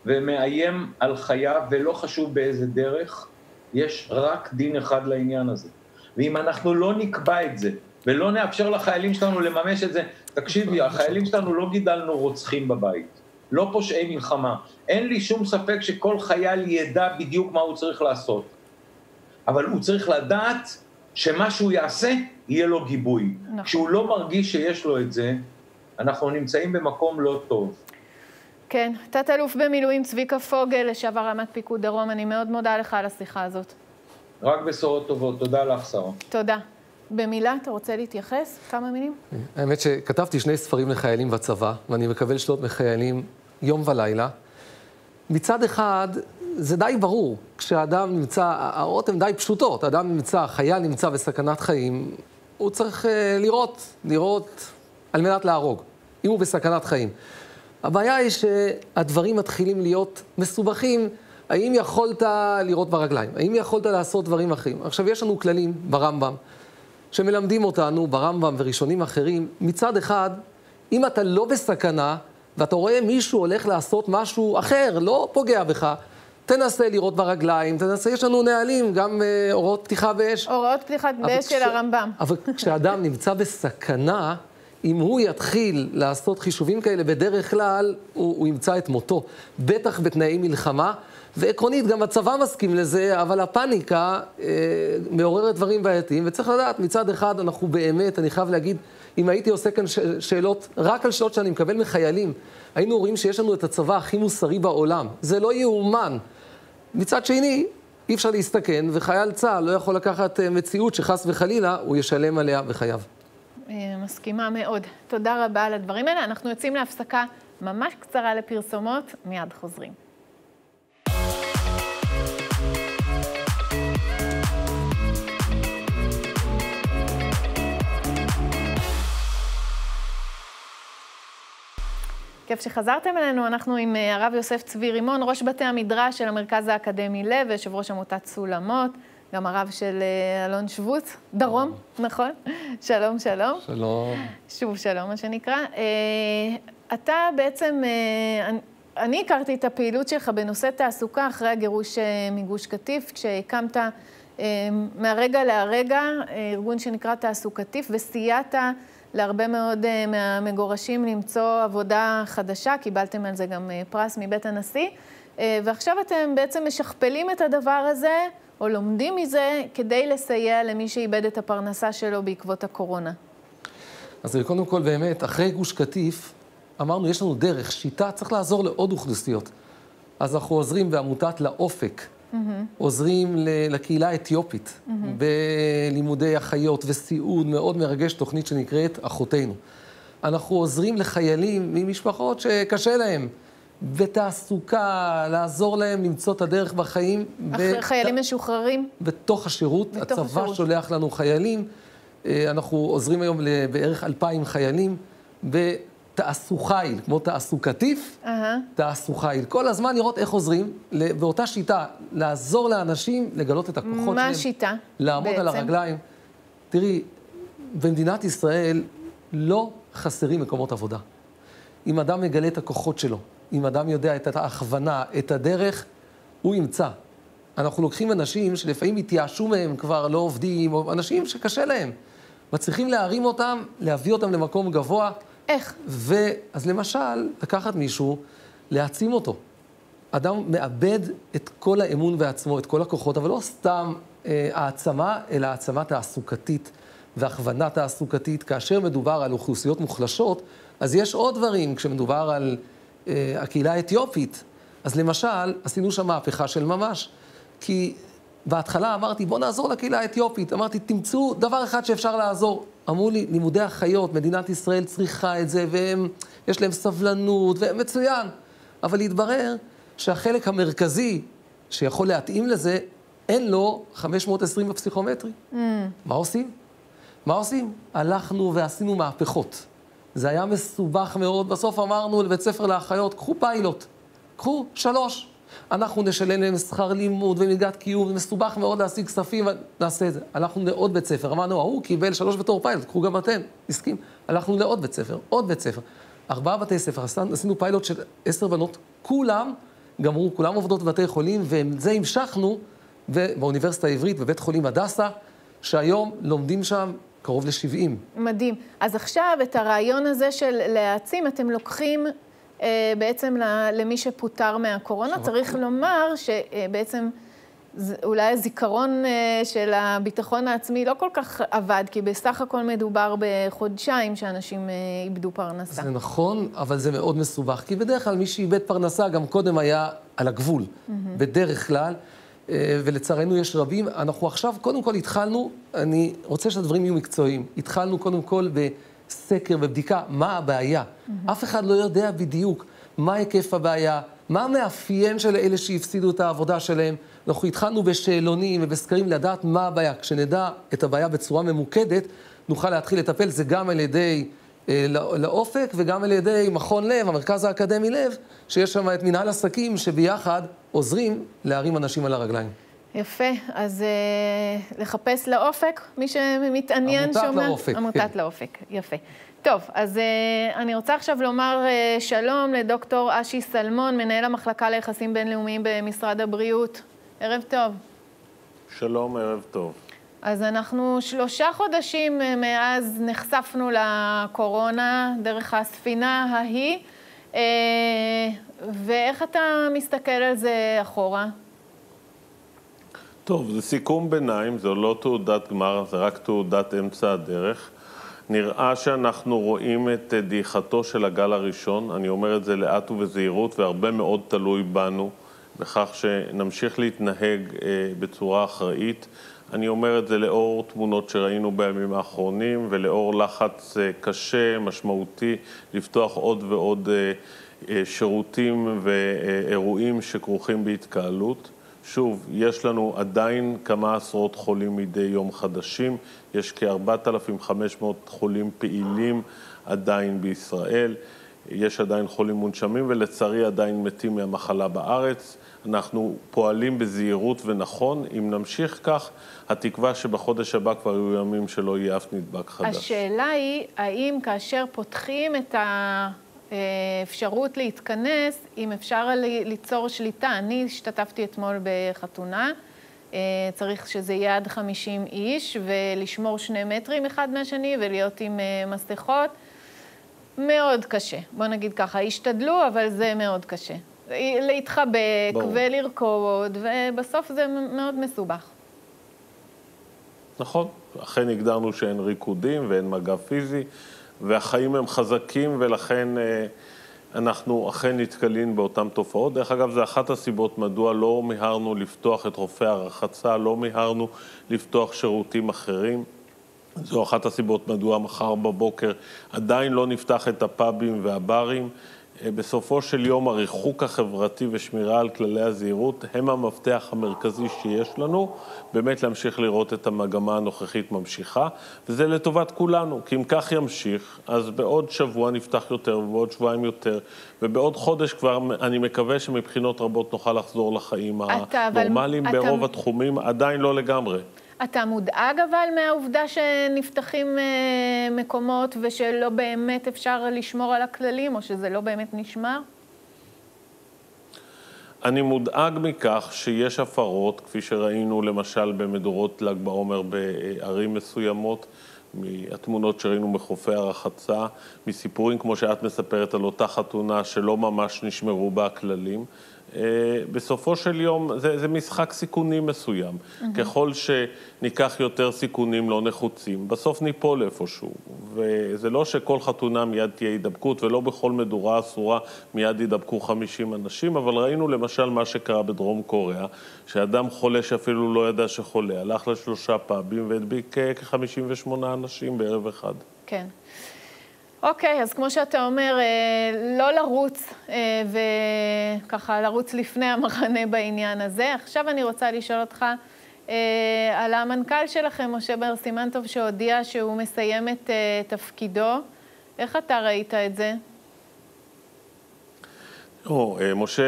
S5: ומאיים על חייו ולא חשוב באיזה דרך, יש רק דין אחד לעניין הזה. ואם אנחנו לא נקבע את זה, ולא נאפשר לחיילים שלנו לממש את זה, תקשיבי, החיילים שלנו לא גידלנו רוצחים בבית, לא פושעי מלחמה. אין לי שום ספק שכל חייל ידע בדיוק מה הוא צריך לעשות. אבל הוא צריך לדעת שמה שהוא יעשה, יהיה לו גיבוי. נכון. כשהוא לא מרגיש שיש לו את זה, אנחנו נמצאים במקום לא טוב.
S1: כן, תת-אלוף במילואים צביקה פוגל, לשעבר רמ"ט פיקוד דרום, אני מאוד מודה לך על השיחה הזאת.
S5: רק בשורות טובות, תודה לך, שרה.
S1: תודה. במילה, אתה רוצה להתייחס? כמה מילים?
S4: האמת שכתבתי שני ספרים לחיילים בצבא, ואני מקבל לשלוט מחיילים יום ולילה. מצד אחד, זה די ברור, כשאדם נמצא, ההוראות הן די פשוטות, האדם נמצא, חייל נמצא בסכנת חיים, הוא צריך uh, לראות, לראות על מנת להרוג, אם הוא בסכנת חיים. הבעיה היא שהדברים מתחילים להיות מסובכים, האם יכולת לראות ברגליים, האם יכולת לעשות דברים אחרים. עכשיו, יש לנו כללים ברמב"ם, שמלמדים אותנו ברמב"ם וראשונים אחרים, מצד אחד, אם אתה לא בסכנה, ואתה רואה מישהו הולך לעשות משהו אחר, לא פוגע בך, תנסה לראות ברגליים, תנסה, יש לנו נהלים, גם אה, הוראות פתיחה באש.
S1: הוראות פתיחה באש של הרמב"ם.
S4: אבל כשאדם נמצא בסכנה, אם הוא יתחיל לעשות חישובים כאלה, בדרך כלל הוא, הוא ימצא את מותו, בטח בתנאי מלחמה, ועקרונית גם הצבא מסכים לזה, אבל הפאניקה אה, מעוררת דברים בעייתיים, וצריך לדעת, מצד אחד אנחנו באמת, אני חייב להגיד, אם הייתי עושה כאן ש- שאלות, רק על שאלות שאני מקבל מחיילים, היינו רואים שיש לנו את הצבא הכי מוסרי בעולם. זה לא יאומן. מצד שני, אי אפשר להסתכן, וחייל צה"ל לא יכול לקחת מציאות שחס וחלילה הוא ישלם עליה בחייו.
S1: מסכימה מאוד. תודה רבה על הדברים האלה. אנחנו יוצאים להפסקה ממש קצרה לפרסומות, מיד חוזרים. כיף שחזרתם אלינו, אנחנו עם הרב יוסף צבי רימון, ראש בתי המדרש של המרכז האקדמי לב, ויושב ראש עמותת סולמות, גם הרב של אלון שבות, דרום, נכון? שלום, שלום.
S4: שלום.
S1: שוב שלום, מה שנקרא. אתה בעצם, אני הכרתי את הפעילות שלך בנושא תעסוקה אחרי הגירוש מגוש קטיף, כשהקמת מהרגע להרגע ארגון שנקרא תעסוקתיף, וסייעת להרבה מאוד מהמגורשים למצוא עבודה חדשה, קיבלתם על זה גם פרס מבית הנשיא, ועכשיו אתם בעצם משכפלים את הדבר הזה, או לומדים מזה, כדי לסייע למי שאיבד את הפרנסה שלו בעקבות הקורונה.
S4: אז קודם כל באמת, אחרי גוש קטיף, אמרנו, יש לנו דרך, שיטה, צריך לעזור לעוד אוכלוסיות. אז אנחנו עוזרים בעמותת לאופק, mm-hmm. עוזרים לקהילה האתיופית, mm-hmm. בלימודי אחיות וסיעוד, מאוד מרגש תוכנית שנקראת אחותינו. אנחנו עוזרים לחיילים ממשפחות שקשה להם, בתעסוקה, לעזור להם למצוא את הדרך בחיים.
S1: אחרי חיילים משוחררים?
S4: בתוך השירות, הצבא שולח לנו חיילים, אנחנו עוזרים היום לבערך אלפיים חיילים, בתעסוקייל, כמו תעסוקתיף, תעסוקייל. כל הזמן לראות איך עוזרים, באותה שיטה, לעזור לאנשים לגלות את הכוחות שלהם.
S1: מה השיטה?
S4: לעמוד על הרגליים. תראי, במדינת ישראל לא חסרים מקומות עבודה. אם אדם מגלה את הכוחות שלו, אם אדם יודע את ההכוונה, את הדרך, הוא ימצא. אנחנו לוקחים אנשים שלפעמים התייאשו מהם, כבר לא עובדים, או אנשים שקשה להם. מצליחים להרים אותם, להביא אותם למקום גבוה.
S1: איך?
S4: ואז למשל, לקחת מישהו, להעצים אותו. אדם מאבד את כל האמון בעצמו, את כל הכוחות, אבל לא סתם אה, העצמה, אלא העצמה תעסוקתית והכוונה תעסוקתית. כאשר מדובר על אוכלוסיות מוחלשות, אז יש עוד דברים. כשמדובר על אה, הקהילה האתיופית, אז למשל, עשינו שם מהפכה של ממש. כי בהתחלה אמרתי, בוא נעזור לקהילה האתיופית. אמרתי, תמצאו דבר אחד שאפשר לעזור. אמרו לי, לימודי החיות, מדינת ישראל צריכה את זה, ויש להם סבלנות, ומצוין. אבל התברר שהחלק המרכזי שיכול להתאים לזה, אין לו חמש מאות ועשרים בפסיכומטרי. Mm. מה עושים? מה עושים? הלכנו ועשינו מהפכות. זה היה מסובך מאוד. בסוף אמרנו לבית ספר לאחיות, קחו פיילוט, קחו שלוש. אנחנו נשלם להם שכר לימוד ומלגת קיום, מסובך מאוד להשיג כספים, נעשה את זה. הלכנו לעוד בית ספר, אמרנו, הוא קיבל שלוש בתור פיילוט, קחו גם אתם, הסכים. הלכנו לעוד בית ספר, עוד בית ספר. ארבעה בתי ספר, עשינו פיילוט של עשר בנות, כולם גמרו, כולם עובדות בבתי חולים, וזה המשכנו באוניברסיטה העברית, בבית חולים הדסה, שהיום לומדים שם קרוב ל-שבעים.
S1: מדהים. אז עכשיו את הרעיון הזה של להעצים, אתם לוקחים בעצם למי שפוטר מהקורונה, צריך לומר שבעצם אולי הזיכרון של הביטחון העצמי לא כל כך עבד, כי בסך הכל מדובר בחודשיים שאנשים איבדו פרנסה.
S4: זה נכון, אבל זה מאוד מסובך, כי בדרך כלל מי שאיבד פרנסה גם קודם היה על הגבול, בדרך כלל, ולצערנו יש רבים. אנחנו עכשיו קודם כל התחלנו, אני רוצה שהדברים יהיו מקצועיים, התחלנו קודם כל ב... סקר ובדיקה, מה הבעיה. Mm-hmm. אף אחד לא יודע בדיוק מה היקף הבעיה, מה המאפיין של אלה שהפסידו את העבודה שלהם. אנחנו התחלנו בשאלונים ובסקרים לדעת מה הבעיה. כשנדע את הבעיה בצורה ממוקדת, נוכל להתחיל לטפל. זה גם על ידי אה, לאופק וגם על ידי מכון לב, המרכז האקדמי לב, שיש שם את מנהל עסקים שביחד עוזרים להרים אנשים על הרגליים.
S1: יפה, אז אה, לחפש לאופק, מי שמתעניין שומע.
S4: עמותת לאופק.
S1: עמותת
S4: כן.
S1: לאופק, יפה. טוב, אז אה, אני רוצה עכשיו לומר אה, שלום לדוקטור אשי סלמון, מנהל המחלקה ליחסים בינלאומיים במשרד הבריאות. ערב טוב.
S6: שלום, ערב טוב.
S1: אז אנחנו שלושה חודשים אה, מאז נחשפנו לקורונה, דרך הספינה ההיא, אה, ואיך אתה מסתכל על זה אחורה?
S6: טוב, זה סיכום ביניים, זו לא תעודת גמר, זה רק תעודת אמצע הדרך. נראה שאנחנו רואים את דעיכתו של הגל הראשון, אני אומר את זה לאט ובזהירות, והרבה מאוד תלוי בנו, בכך שנמשיך להתנהג בצורה אחראית. אני אומר את זה לאור תמונות שראינו בימים האחרונים, ולאור לחץ קשה, משמעותי, לפתוח עוד ועוד שירותים ואירועים שכרוכים בהתקהלות. שוב, יש לנו עדיין כמה עשרות חולים מדי יום חדשים, יש כ-ארבעת אלפים וחמש מאות חולים פעילים עדיין בישראל, יש עדיין חולים מונשמים ולצערי עדיין מתים מהמחלה בארץ. אנחנו פועלים בזהירות ונכון, אם נמשיך כך, התקווה שבחודש הבא כבר יהיו ימים שלא יהיה אף נדבק חדש.
S1: השאלה היא, האם כאשר פותחים את האפשרות להתכנס, אם אפשר ליצור שליטה. אני השתתפתי אתמול בחתונה, צריך שזה יהיה עד חמישים איש, ולשמור שני מטרים אחד מהשני, ולהיות עם מסכות. מאוד קשה, בוא נגיד ככה, השתדלו, אבל זה מאוד קשה. להתחבק ברור. ולרקוד, ובסוף זה מאוד מסובך.
S6: נכון, אכן הגדרנו שאין ריקודים ואין מגע פיזי, והחיים הם חזקים, ולכן אנחנו אכן נתקלים באותן תופעות. דרך אגב, זה אחת הסיבות מדוע לא מיהרנו לפתוח את רופאי הרחצה, לא מיהרנו לפתוח שירותים אחרים. זו אחת הסיבות מדוע מחר בבוקר עדיין לא נפתח את הפאבים והברים. בסופו של יום הריחוק החברתי ושמירה על כללי הזהירות הם המפתח המרכזי שיש לנו, באמת להמשיך לראות את המגמה הנוכחית ממשיכה, וזה לטובת כולנו, כי אם כך ימשיך, אז בעוד שבוע נפתח יותר ובעוד שבועיים יותר, ובעוד חודש כבר אני מקווה שמבחינות רבות נוכל לחזור לחיים הנורמליים ברוב התחומים, עדיין לא לגמרי.
S1: אתה מודאג אבל מהעובדה שנפתחים מקומות ושלא באמת אפשר לשמור על הכללים, או שזה לא באמת נשמר?
S6: אני מודאג מכך שיש הפרות, כפי שראינו למשל במדורות ל"ג בעומר בערים מסוימות, מהתמונות שראינו מחופי הרחצה, מסיפורים כמו שאת מספרת על אותה חתונה שלא ממש נשמרו בה הכללים. בסופו של יום זה, זה משחק סיכונים מסוים. Mm-hmm. ככל שניקח יותר סיכונים לא נחוצים, בסוף ניפול איפשהו. וזה לא שכל חתונה מיד תהיה הידבקות, ולא בכל מדורה אסורה מיד ידבקו חמישים אנשים, אבל ראינו למשל מה שקרה בדרום קוריאה, שאדם חולה שאפילו לא ידע שחולה, הלך לשלושה פאבים והדביק כ-חמישים ושמונה אנשים בערב אחד.
S1: כן. אוקיי, אז כמו שאתה אומר, לא לרוץ וככה לרוץ לפני המחנה בעניין הזה. עכשיו אני רוצה לשאול אותך על המנכ"ל שלכם, משה בר סימן טוב, שהודיע שהוא מסיים את תפקידו. איך אתה ראית את זה?
S6: או, משה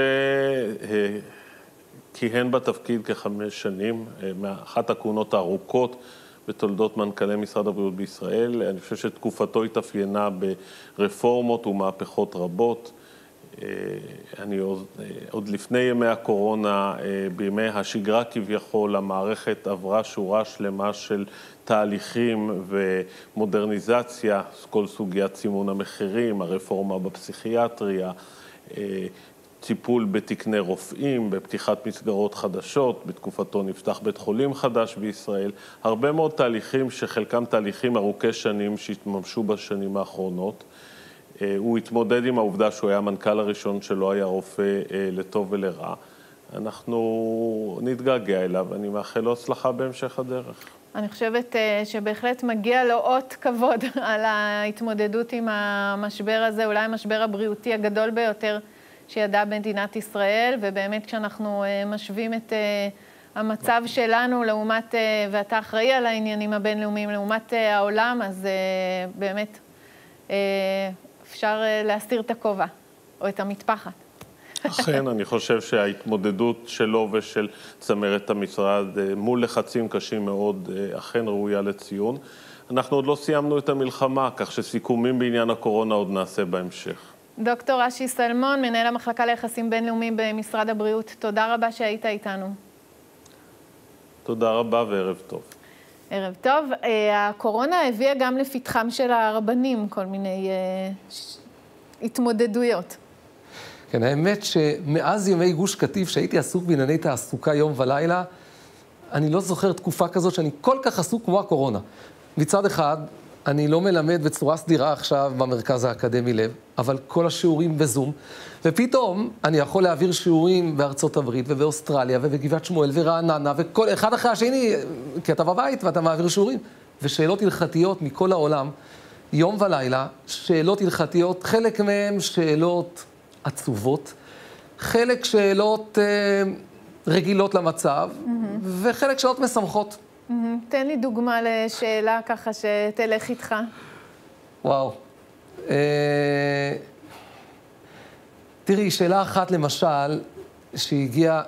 S6: כיהן בתפקיד כחמש שנים, מאחת הכהונות הארוכות, בתולדות מנכ"לי משרד הבריאות בישראל. אני חושב שתקופתו התאפיינה ברפורמות ומהפכות רבות. אני עוד, עוד לפני ימי הקורונה, בימי השגרה כביכול, המערכת עברה שורה שלמה של תהליכים ומודרניזציה, כל סוגיית סימון המחירים, הרפורמה בפסיכיאטריה, טיפול בתקני רופאים, בפתיחת מסגרות חדשות, בתקופתו נפתח בית חולים חדש בישראל, הרבה מאוד תהליכים שחלקם תהליכים ארוכי שנים שהתממשו בשנים האחרונות. הוא התמודד עם העובדה שהוא היה המנכ"ל הראשון שלא היה רופא לטוב ולרע. אנחנו נתגעגע אליו, ואני מאחל לו הצלחה בהמשך הדרך.
S1: אני חושבת שבהחלט מגיע לו אות כבוד על ההתמודדות עם המשבר הזה, אולי המשבר הבריאותי הגדול ביותר שידעה מדינת ישראל, ובאמת כשאנחנו משווים את המצב שלנו לעומת, ואתה אחראי על העניינים הבינלאומיים לעומת העולם, אז באמת אפשר להסתיר את הכובע או את המטפחת.
S6: אכן, אני חושב שההתמודדות שלו ושל צמרת המשרד מול לחצים קשים מאוד אכן ראויה לציון. אנחנו עוד לא סיימנו את המלחמה, כך שסיכומים בעניין הקורונה עוד נעשה בהמשך.
S1: דוקטור אשי סלמון, מנהל המחלקה ליחסים בינלאומיים במשרד הבריאות, תודה רבה שהיית איתנו.
S6: תודה רבה וערב טוב.
S1: ערב טוב. הקורונה הביאה גם לפתחם של הרבנים כל מיני התמודדויות.
S4: כן, האמת שמאז ימי גוש קטיף, שהייתי עסוק בענייני תעסוקה יום ולילה, אני לא זוכר תקופה כזאת שאני כל כך עסוק כמו הקורונה. מצד אחד, אני לא מלמד בצורה סדירה עכשיו במרכז האקדמי לב, אבל כל השיעורים בזום, ופתאום אני יכול להעביר שיעורים בארצות הברית ובאוסטרליה ובגבעת שמואל ורעננה, וכל אחד אחרי השני, כי אתה בבית ואתה מעביר שיעורים, ושאלות הלכתיות מכל העולם, יום ולילה, שאלות הלכתיות, חלק מהם שאלות עצובות, חלק שאלות אה, רגילות למצב, mm-hmm. וחלק שאלות משמחות.
S1: Mm-hmm. תן לי דוגמה לשאלה ככה שתלך איתך.
S4: וואו. אה, תראי, שאלה אחת למשל, שהגיעה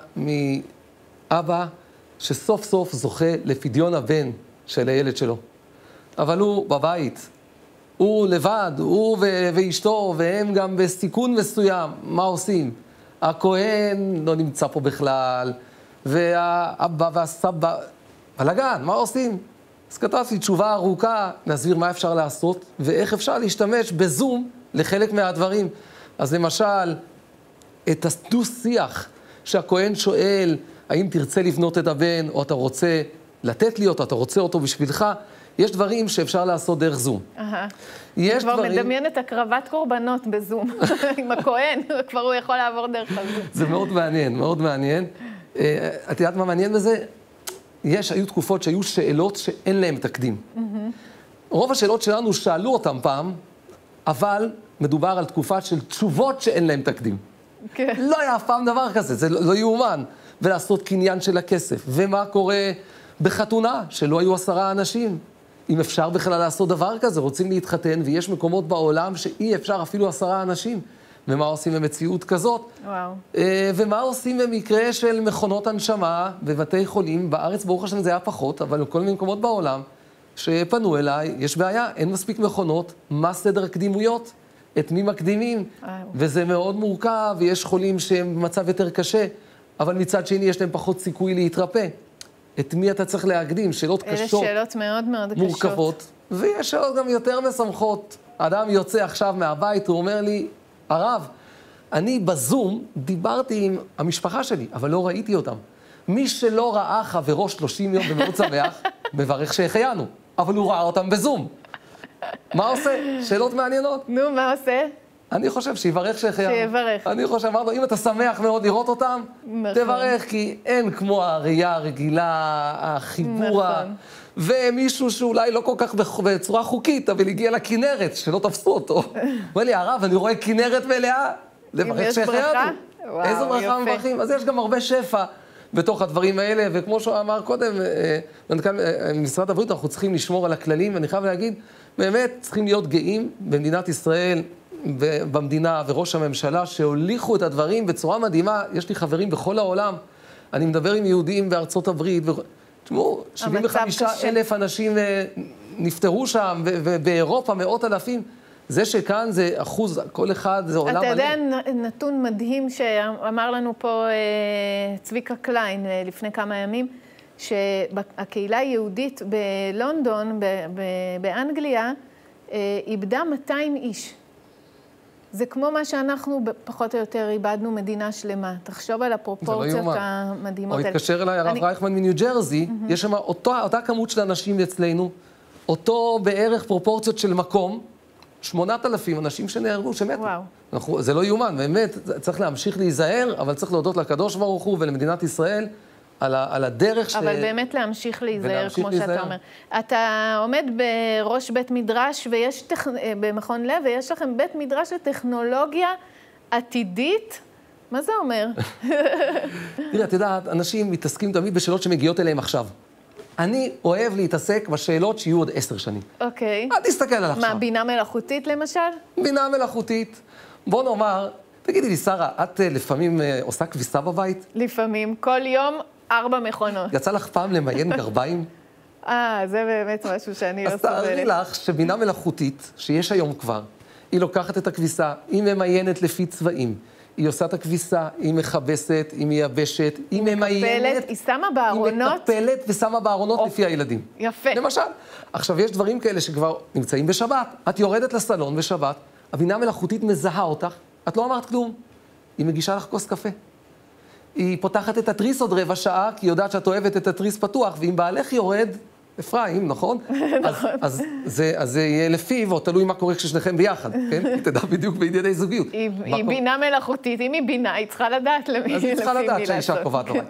S4: מאבא שסוף סוף זוכה לפדיון הבן של הילד שלו. אבל הוא בבית, הוא לבד, הוא ו- ואשתו, והם גם בסיכון מסוים. מה עושים? הכהן לא נמצא פה בכלל, והאבא והסבא, בלגן, מה עושים? אז כתבתי תשובה ארוכה, נסביר מה אפשר לעשות, ואיך אפשר להשתמש בזום לחלק מהדברים. אז למשל, את הדו-שיח שהכהן שואל, האם תרצה לבנות את הבן, או אתה רוצה לתת לי אותו, אתה רוצה אותו בשבילך, יש דברים שאפשר לעשות דרך זום.
S1: אהה.
S4: יש
S1: כבר
S4: דברים...
S1: מדמיין את הקרבת קורבנות בזום, עם הכהן, כבר הוא יכול לעבור דרך הזום.
S4: זה מאוד מעניין, מאוד מעניין. את יודעת מה מעניין בזה? יש, היו תקופות שהיו שאלות שאין להן תקדים. רוב השאלות שלנו שאלו אותן פעם, אבל מדובר על תקופה של תשובות שאין להן תקדים.
S1: כן.
S4: לא היה אף פעם דבר כזה, זה לא יאומן. ולעשות קניין של הכסף. ומה קורה בחתונה, שלא היו עשרה אנשים? אם אפשר בכלל לעשות דבר כזה, רוצים להתחתן, ויש מקומות בעולם שאי אפשר אפילו עשרה אנשים. ומה עושים במציאות כזאת?
S1: וואו.
S4: ומה עושים במקרה של מכונות הנשמה בבתי חולים? בארץ, ברוך השם, זה היה פחות, אבל בכל מיני מקומות בעולם, שפנו אליי, יש בעיה, אין מספיק מכונות, מה סדר הקדימויות? את מי מקדימים? וואו. וזה מאוד מורכב, ויש חולים שהם במצב יותר קשה, אבל מצד שני יש להם פחות סיכוי להתרפא. את מי אתה צריך להקדים? שאלות
S1: אלה
S4: קשות.
S1: אלה שאלות מאוד מאוד קשות.
S4: מורכבות, ויש שאלות גם יותר משמחות. אדם יוצא עכשיו מהבית, הוא אומר לי, הרב, אני בזום דיברתי עם המשפחה שלי, אבל לא ראיתי אותם. מי שלא ראה חברו שלושים יום במאוד שמח, מברך שהחיינו, אבל הוא ראה אותם בזום. מה עושה? שאלות מעניינות.
S1: נו, מה עושה?
S4: אני חושב שיברך שהחיינו.
S1: שיברך.
S4: אני חושב, אמרנו, אם אתה שמח מאוד לראות אותם,
S1: נכון.
S4: תברך, כי אין כמו הראייה הרגילה, החיבור,
S1: נכון.
S4: ומישהו שאולי לא כל כך בצורה חוקית, אבל הגיע לכנרת, שלא תפסו אותו. אומר לי, הרב, אני רואה כנרת מלאה, לברך שהחיינו. איזו ברכה מברכים. אז יש גם הרבה שפע בתוך הדברים האלה, וכמו שאמר קודם, מנכ"ל משרד הבריאות, אנחנו צריכים לשמור על הכללים, ואני חייב להגיד, באמת צריכים להיות גאים במדינת ישראל, במדינה וראש הממשלה, שהוליכו את הדברים בצורה מדהימה. יש לי חברים בכל העולם, אני מדבר עם יהודים בארצות הברית, תשמעו, שבעים וחמישה אלף אנשים נפטרו שם, ובאירופה מאות אלפים. זה שכאן זה אחוז, כל אחד זה עולם מלא.
S1: אתה יודע, נתון מדהים שאמר לנו פה צביקה קליין לפני כמה ימים, שהקהילה היהודית בלונדון, באנגליה, איבדה מאתיים איש. זה כמו מה שאנחנו פחות או יותר איבדנו מדינה שלמה. תחשוב על הפרופורציות המדהימות האלה.
S4: או התקשר אליי הרב רייכמן מניו ג'רזי, יש שם אותה כמות של אנשים אצלנו, אותו בערך פרופורציות של מקום, שמונת אלפים אנשים שנהרגו, שמתו. וואו. זה לא יאומן, באמת, צריך להמשיך להיזהר, אבל צריך להודות לקדוש ברוך הוא ולמדינת ישראל, על, ה, על הדרך ש... אבל
S1: באמת להמשיך להיזהר, כמו להמשיך שאתה אומר. אתה עומד בראש בית מדרש, ויש טכ... במכון לב, ויש לכם בית מדרש לטכנולוגיה עתידית. מה זה אומר?
S4: תראה, את יודעת, אנשים מתעסקים תמיד בשאלות שמגיעות אליהם עכשיו. אני אוהב להתעסק בשאלות שיהיו עוד עשר שנים.
S1: אוקיי.
S4: אל תסתכל על עכשיו.
S1: מה, בינה מלאכותית למשל?
S4: בינה מלאכותית. בוא נאמר, תגידי לי, שרה, את לפעמים עושה כביסה בבית?
S1: לפעמים. כל יום ארבע מכונות.
S4: יצא לך פעם למיין גרביים?
S1: אה, זה באמת משהו שאני לא סובלת.
S4: אז תארי לך שבינה מלאכותית, שיש היום כבר, היא לוקחת את הכביסה, היא ממיינת לפי צבעים, היא עושה את הכביסה, היא מכבסת, היא מייבשת, היא ממיינת.
S1: היא שמה בארונות.
S4: היא מטפלת ושמה בארונות
S1: או,
S4: לפי הילדים.
S1: יפה.
S4: למשל, עכשיו יש דברים כאלה שכבר נמצאים בשבת. את יורדת לסלון בשבת, הבינה מלאכותית מזהה אותך, את לא אמרת כלום. היא מגישה לך כוס קפה. היא פותחת את התריס עוד רבע שעה, כי היא יודעת שאת אוהבת את התריס פתוח, ואם בעלך יורד, אפרים, נכון? אז זה יהיה לפיו, או תלוי מה קורה כששניכם ביחד, כן? תדע בדיוק בענייני זוגיות.
S1: היא בינה מלאכותית, אם היא בינה, היא צריכה לדעת למי לעשות.
S4: אז היא צריכה לדעת שהאישה קובעת בבית.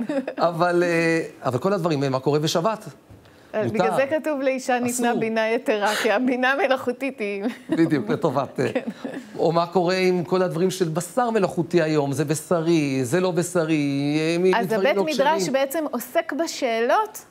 S4: אבל כל הדברים, מה קורה בשבת?
S1: בגלל זה כתוב לאישה ניתנה בינה יתרה, כי הבינה מלאכותית היא...
S4: בדיוק, לטובת. או מה קורה עם כל הדברים של בשר מלאכותי היום, זה בשרי, זה לא בשרי,
S1: אז הבית מדרש בעצם עוסק בשאלות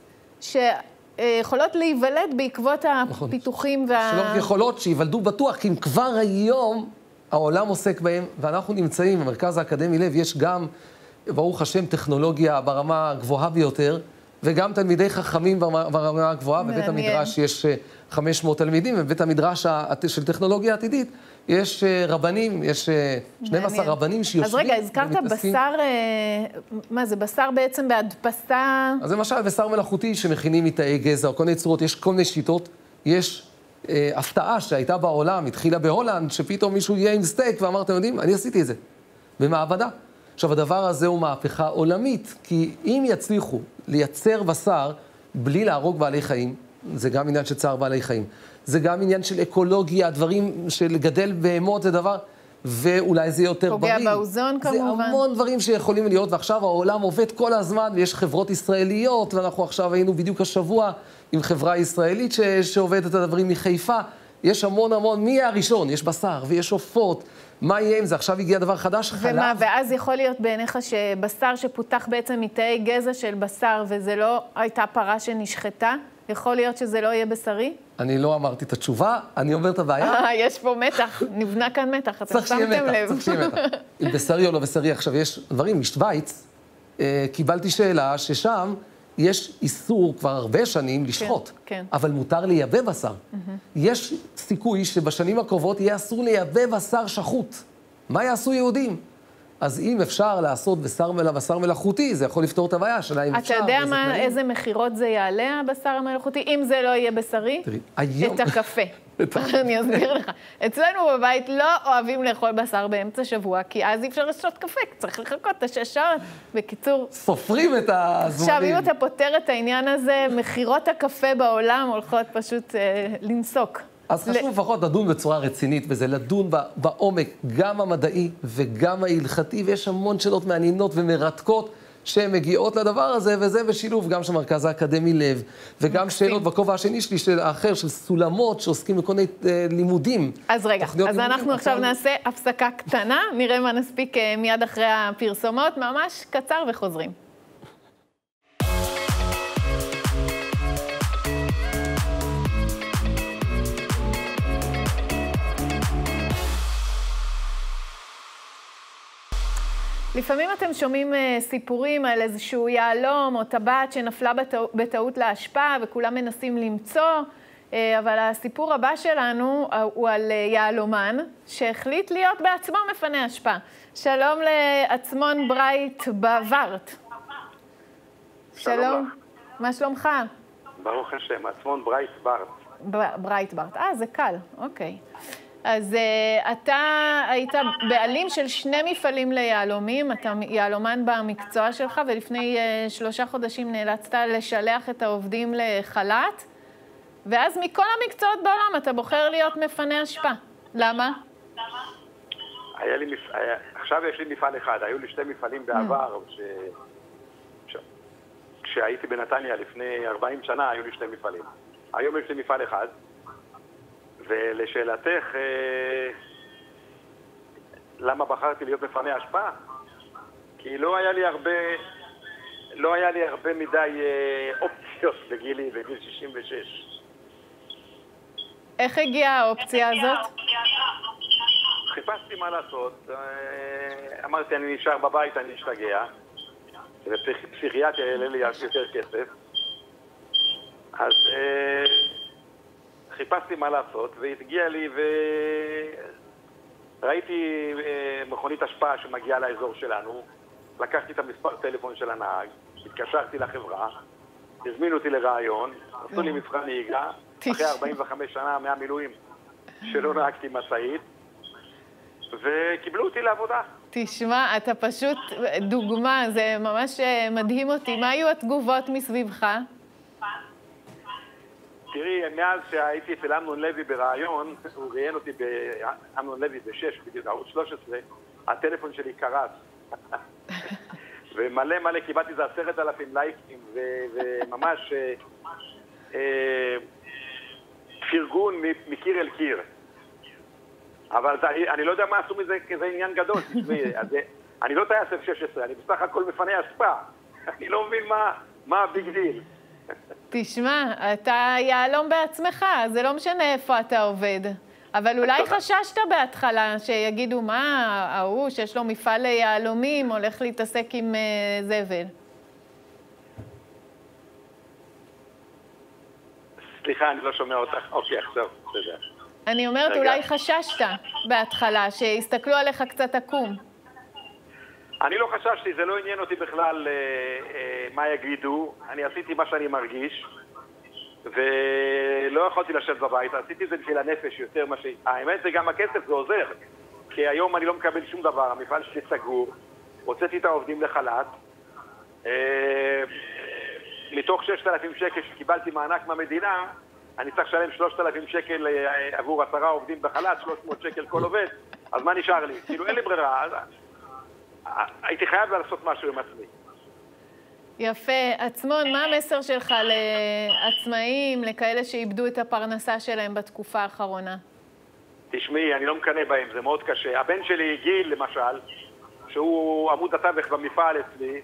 S1: שיכולות להיוולד בעקבות הפיתוחים וה...
S4: שאלות יכולות שיוולדו בטוח, כי אם כבר היום העולם עוסק בהם, ואנחנו נמצאים, במרכז האקדמי לב, יש גם, ברוך השם, טכנולוגיה ברמה הגבוהה ביותר, וגם תלמידי חכמים ברמה הגבוהה, בבית המדרש יש חמש מאות תלמידים, ובבית המדרש של טכנולוגיה עתידית יש רבנים, יש שנים עשר רבנים שיושבים.
S1: אז רגע, הזכרת בשר, מה זה, בשר בעצם בהדפסה?
S4: אז למשל, בשר מלאכותי שמכינים מתאי גזע, או כל מיני צורות, יש כל מיני שיטות, יש הפתעה שהייתה בעולם, התחילה בהולנד, שפתאום מישהו יהיה עם סטייק, ואמר, אתם יודעים, אני עשיתי את זה, במעבדה. עכשיו, הדבר הזה הוא מהפכה עולמית, כי אם יצליחו לייצר בשר בלי להרוג בעלי חיים, זה גם עניין של צער בעלי חיים, זה גם עניין של אקולוגיה, דברים של גדל בהמות זה דבר, ואולי זה יותר בריא.
S1: פוגע באוזון כמובן.
S4: זה המון דברים שיכולים להיות, ועכשיו העולם עובד כל הזמן, ויש חברות ישראליות, ואנחנו עכשיו היינו בדיוק השבוע עם חברה ישראלית ש... שעובדת את הדברים מחיפה, יש המון המון, מי הראשון? יש בשר ויש עופות, מה יהיה עם זה? עכשיו הגיע דבר חדש, חלב.
S1: ומה, ואז יכול להיות בעיניך שבשר שפותח בעצם מתאי גזע של בשר, וזה לא הייתה פרה שנשחטה, יכול להיות שזה לא יהיה בשרי?
S4: אני לא אמרתי את התשובה, אני אומר את הבעיה.
S1: אה, יש פה מתח, נבנה כאן מתח, אתם שמתם לב.
S4: צריך שיהיה מתח, אם בשרי או לא בשרי. עכשיו יש דברים, משוויץ, קיבלתי שאלה ששם יש איסור כבר הרבה שנים לשחוט,
S1: כן.
S4: אבל מותר לייבא בשר. יש סיכוי שבשנים הקרובות יהיה אסור לייבא בשר שחוט. מה יעשו יהודים? אז אם אפשר לעשות בשר, בשר מלאכותי, זה יכול לפתור את הבעיה, שאלה אם אפשר.
S1: אתה יודע מה, איזה מחירות זה יעלה, הבשר המלאכותי? אם זה לא יהיה בשרי,
S4: תראי, היום...
S1: את הקפה. אני אסביר לך. אצלנו בבית לא אוהבים לאכול בשר באמצע שבוע, כי אז אי אפשר לשתות קפה, צריך לחכות את השש שעות. בקיצור...
S4: סופרים את הזמנים.
S1: עכשיו, אם אתה פותר את העניין הזה, מחירות הקפה בעולם הולכות פשוט אה, לנסוק.
S4: אז חשוב לפחות לדון בצורה רצינית, וזה לדון בעומק, גם המדעי וגם ההלכתי, ויש המון שאלות מעניינות ומרתקות שהן מגיעות לדבר הזה, וזה בשילוב גם של מרכז האקדמי לב, וגם שאלות בכובע השני שלי, של האחר, של סולמות שעוסקים בכל מיני אה, לימודים.
S1: אז רגע, אז לימודים, אנחנו עכשיו אבל... נעשה הפסקה קטנה, נראה מה נספיק אה, מיד אחרי הפרסומות, ממש קצר וחוזרים. לפעמים אתם שומעים סיפורים על איזשהו יהלום או טבעת שנפלה בטעות להשפעה וכולם מנסים למצוא, אבל הסיפור הבא שלנו הוא על יהלומן שהחליט להיות בעצמו מפנה השפעה. שלום לעצמון ברייט בוורט. שלום. מה שלומך?
S7: ברוך השם, עצמון ברייט ברט.
S1: ברייט ברט. אה, זה קל, אוקיי. אז uh, אתה היית בעלים של שני מפעלים ליהלומים, אתה יהלומן במקצוע שלך, ולפני uh, שלושה חודשים נאלצת לשלח את העובדים לחל"ת, ואז מכל המקצועות בעולם אתה בוחר להיות מפנה אשפה. למה?
S7: היה לי מפ... היה... עכשיו יש לי מפעל אחד, היו לי שתי מפעלים בעבר, ש... ש... כשהייתי בנתניה לפני ארבעים שנה היו לי שתי מפעלים. היום יש לי מפעל אחד, ולשאלתך, למה בחרתי להיות מפנה השפעה? כי לא היה לי הרבה, לא היה לי הרבה מדי אופציות בגילי, בגיל שישים ושש.
S1: איך הגיעה האופציה הזאת?
S7: חיפשתי מה לעשות, אמרתי אני נשאר בבית, אני אשתגע, ופסיכיאטריה יעלה לי יותר כסף, אז... חיפשתי מה לעשות, והתגיע לי וראיתי מכונית השפעה שמגיעה לאזור שלנו, לקחתי את המספר טלפון של הנהג, התקשרתי לחברה, הזמינו אותי לרעיון, עשו לי מבחן נהיגה, אחרי ארבעים וחמש שנה מהמילואים שלא נהגתי משאית, וקיבלו אותי לעבודה.
S1: תשמע, אתה פשוט דוגמה, זה ממש מדהים אותי. מה היו התגובות מסביבך?
S7: תראי, מאז שהייתי אצל אמנון לוי ברעיון, הוא ראיין אותי באמנון לוי בשש, בדיוק, ערוץ שלוש עשרה, הטלפון שלי קרס. ומלא מלא, קיבלתי איזה עשרת אלפים לייקים, וממש פרגון מקיר אל קיר. אבל אני לא יודע מה עשו מזה כזה עניין גדול. אני לא טייס אף שש עשרה, אני בסך הכל מפנה אשפה. אני לא מבין מה הביג דיל.
S1: תשמע, אתה יעלום בעצמך, זה לא משנה איפה אתה עובד. אבל אולי חששת בהתחלה שיגידו, מה, ההוא שיש לו מפעל ליהלומים, הולך להתעסק עם uh, זבל.
S7: סליחה, אני לא שומע אותך. אוקיי, עכשיו, תודה.
S1: אני אומרת, אולי חששת בהתחלה, שהסתכלו עליך קצת עקום.
S7: אני לא חששתי, זה לא עניין אותי בכלל אה, אה, מה יגידו. אני עשיתי מה שאני מרגיש, ולא יכולתי לשבת בבית. עשיתי את זה בשביל הנפש יותר מה ש... האמת זה גם הכסף, זה עוזר. כי היום אני לא מקבל שום דבר, המפעל שלי סגור, הוצאתי את העובדים לחל"ת. אה, מתוך ששת אלפים שקל שקיבלתי מענק מהמדינה, אני צריך לשלם שלושת אלפים שקל עבור עשרה עובדים בחל"ת, שלוש מאות שקל כל עובד, אז מה נשאר לי? כאילו אין לי ברירה, אז... הייתי חייב לעשות משהו עם עצמי.
S1: יפה. עצמון, מה המסר שלך לעצמאים, לכאלה שאיבדו את הפרנסה שלהם בתקופה האחרונה?
S7: תשמעי, אני לא מקנא בהם, זה מאוד קשה. הבן שלי, גיל, למשל, שהוא עמוד התווך במפעל אצלי,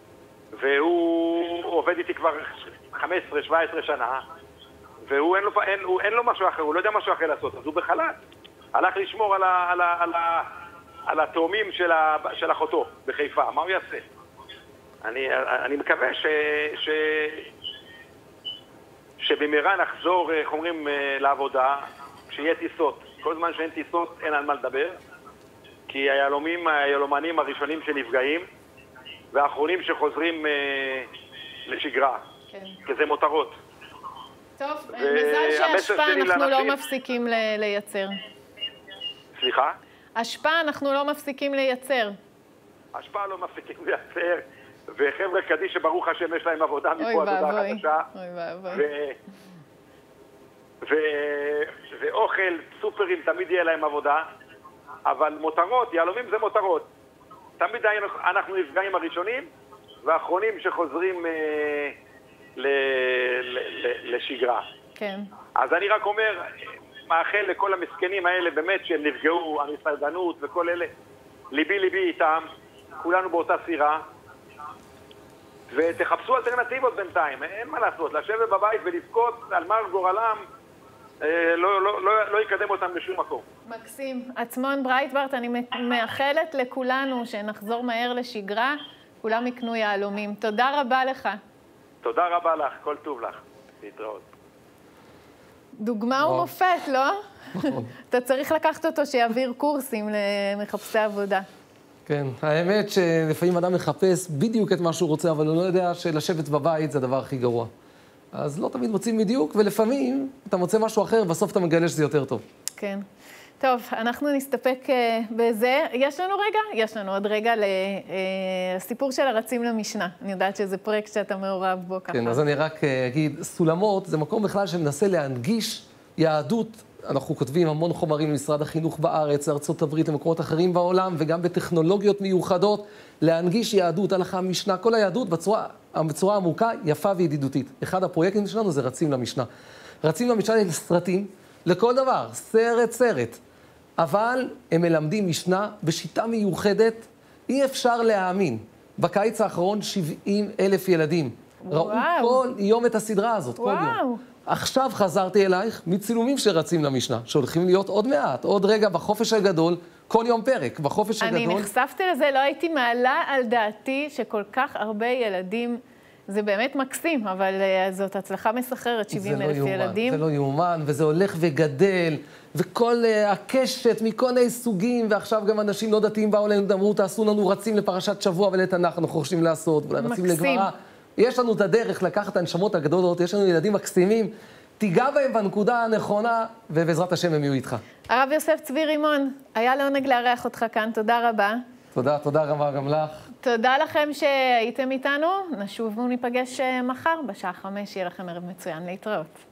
S7: והוא עובד איתי כבר חמש עשרה שבע עשרה שנה, והוא אין לו, אין, הוא, אין לו משהו אחר, הוא לא יודע משהו אחר לעשות, אז הוא בחל"ת. הלך לשמור על ה... על ה, על ה על התאומים של, ה... של אחותו בחיפה. מה הוא יעשה? אני, אני מקווה ש... ש... שבמהרה נחזור, איך אומרים, לעבודה, שיהיה טיסות. כל זמן שאין טיסות, אין על מה לדבר, כי היהלומים, היהלומנים הראשונים שנפגעים, והאחרונים שחוזרים אה, לשגרה, כן. כי זה מותרות.
S1: טוב, מזל שהשפעה אנחנו לאנשים... לא מפסיקים ל... לייצר.
S7: סליחה?
S1: השפעה אנחנו לא מפסיקים לייצר.
S7: השפעה לא מפסיקים לייצר, וחבר'ה קדיש שברוך השם יש להם עבודה מפה עד הודעה חדשה.
S1: אוי ואבוי.
S7: ו... ואוכל, סופרים, תמיד יהיה להם עבודה, אבל מותרות, יהלומים זה מותרות. תמיד אנחנו נפגעים הראשונים, והאחרונים שחוזרים אה, ל... ל... ל... לשגרה.
S1: כן.
S7: אז אני רק אומר... מאחל לכל המסכנים האלה באמת שהם נפגעו, המסעדנות וכל אלה, ליבי ליבי איתם, כולנו באותה סירה, ותחפשו אלטרנטיבות בינתיים, אין מה לעשות, לשבת בבית ולבכות על מר גורלם, אה, לא, לא, לא, לא יקדם אותם בשום מקום.
S1: מקסים. עצמון ברייטברט, אני מאחלת לכולנו שנחזור מהר לשגרה, כולם יקנו יהלומים. תודה רבה לך.
S7: תודה רבה לך, כל טוב לך. להתראות.
S1: דוגמה ומופת, לא? אתה צריך לקחת אותו שיעביר קורסים למחפשי עבודה.
S4: כן, האמת שלפעמים אדם מחפש בדיוק את מה שהוא רוצה, אבל הוא לא יודע שלשבת בבית זה הדבר הכי גרוע. אז לא תמיד מוצאים בדיוק, ולפעמים אתה מוצא משהו אחר, בסוף אתה מגלה שזה יותר טוב.
S1: כן. טוב, אנחנו נסתפק בזה. יש לנו רגע? יש לנו עוד רגע לסיפור של הרצים למשנה. אני יודעת שזה פרויקט שאתה מעורב בו ככה.
S4: כן, אז אני רק אגיד, סולמות זה מקום בכלל שמנסה להנגיש יהדות. אנחנו כותבים המון חומרים למשרד החינוך בארץ, לארצות הברית, למקומות אחרים בעולם, וגם בטכנולוגיות מיוחדות, להנגיש יהדות, הלכה, משנה, כל היהדות בצורה, בצורה עמוקה, יפה וידידותית. אחד הפרויקטים שלנו זה רצים למשנה. רצים למשנה לסרטים, לכל דבר, סרט, סרט. אבל הם מלמדים משנה בשיטה מיוחדת, אי אפשר להאמין. בקיץ האחרון שבעים אלף ילדים. וואו. ראו כל יום את הסדרה הזאת, וואו. כל יום. עכשיו חזרתי אלייך מצילומים שרצים למשנה, שהולכים להיות עוד מעט, עוד רגע בחופש הגדול, כל יום פרק, בחופש
S1: אני
S4: הגדול.
S1: אני נחשפתי לזה, לא הייתי מעלה על דעתי שכל כך הרבה ילדים, זה באמת מקסים, אבל uh, זאת הצלחה מסחררת, שבעים אלף ילדים.
S4: זה לא יאומן, וזה הולך וגדל, וכל uh, הקשת מכל מיני סוגים, ועכשיו גם אנשים לא דתיים באו אלינו, אמרו, תעשו לנו רצים לפרשת שבוע ולתנ"ך, אנחנו חושבים לעשות, ואולי רצים לגמרא. יש לנו את הדרך לקחת את הנשמות הגדולות, יש לנו ילדים מקסימים, תיגע בהם בנקודה הנכונה, ובעזרת השם הם יהיו איתך.
S1: הרב יוסף צבי רימון, היה לעונג לארח אותך כאן, תודה רבה.
S4: תודה, תודה רבה גם לך.
S1: תודה לכם שהייתם איתנו, נשוב וניפגש מחר בשעה חמש, שיהיה לכם ערב מצוין, להתראות.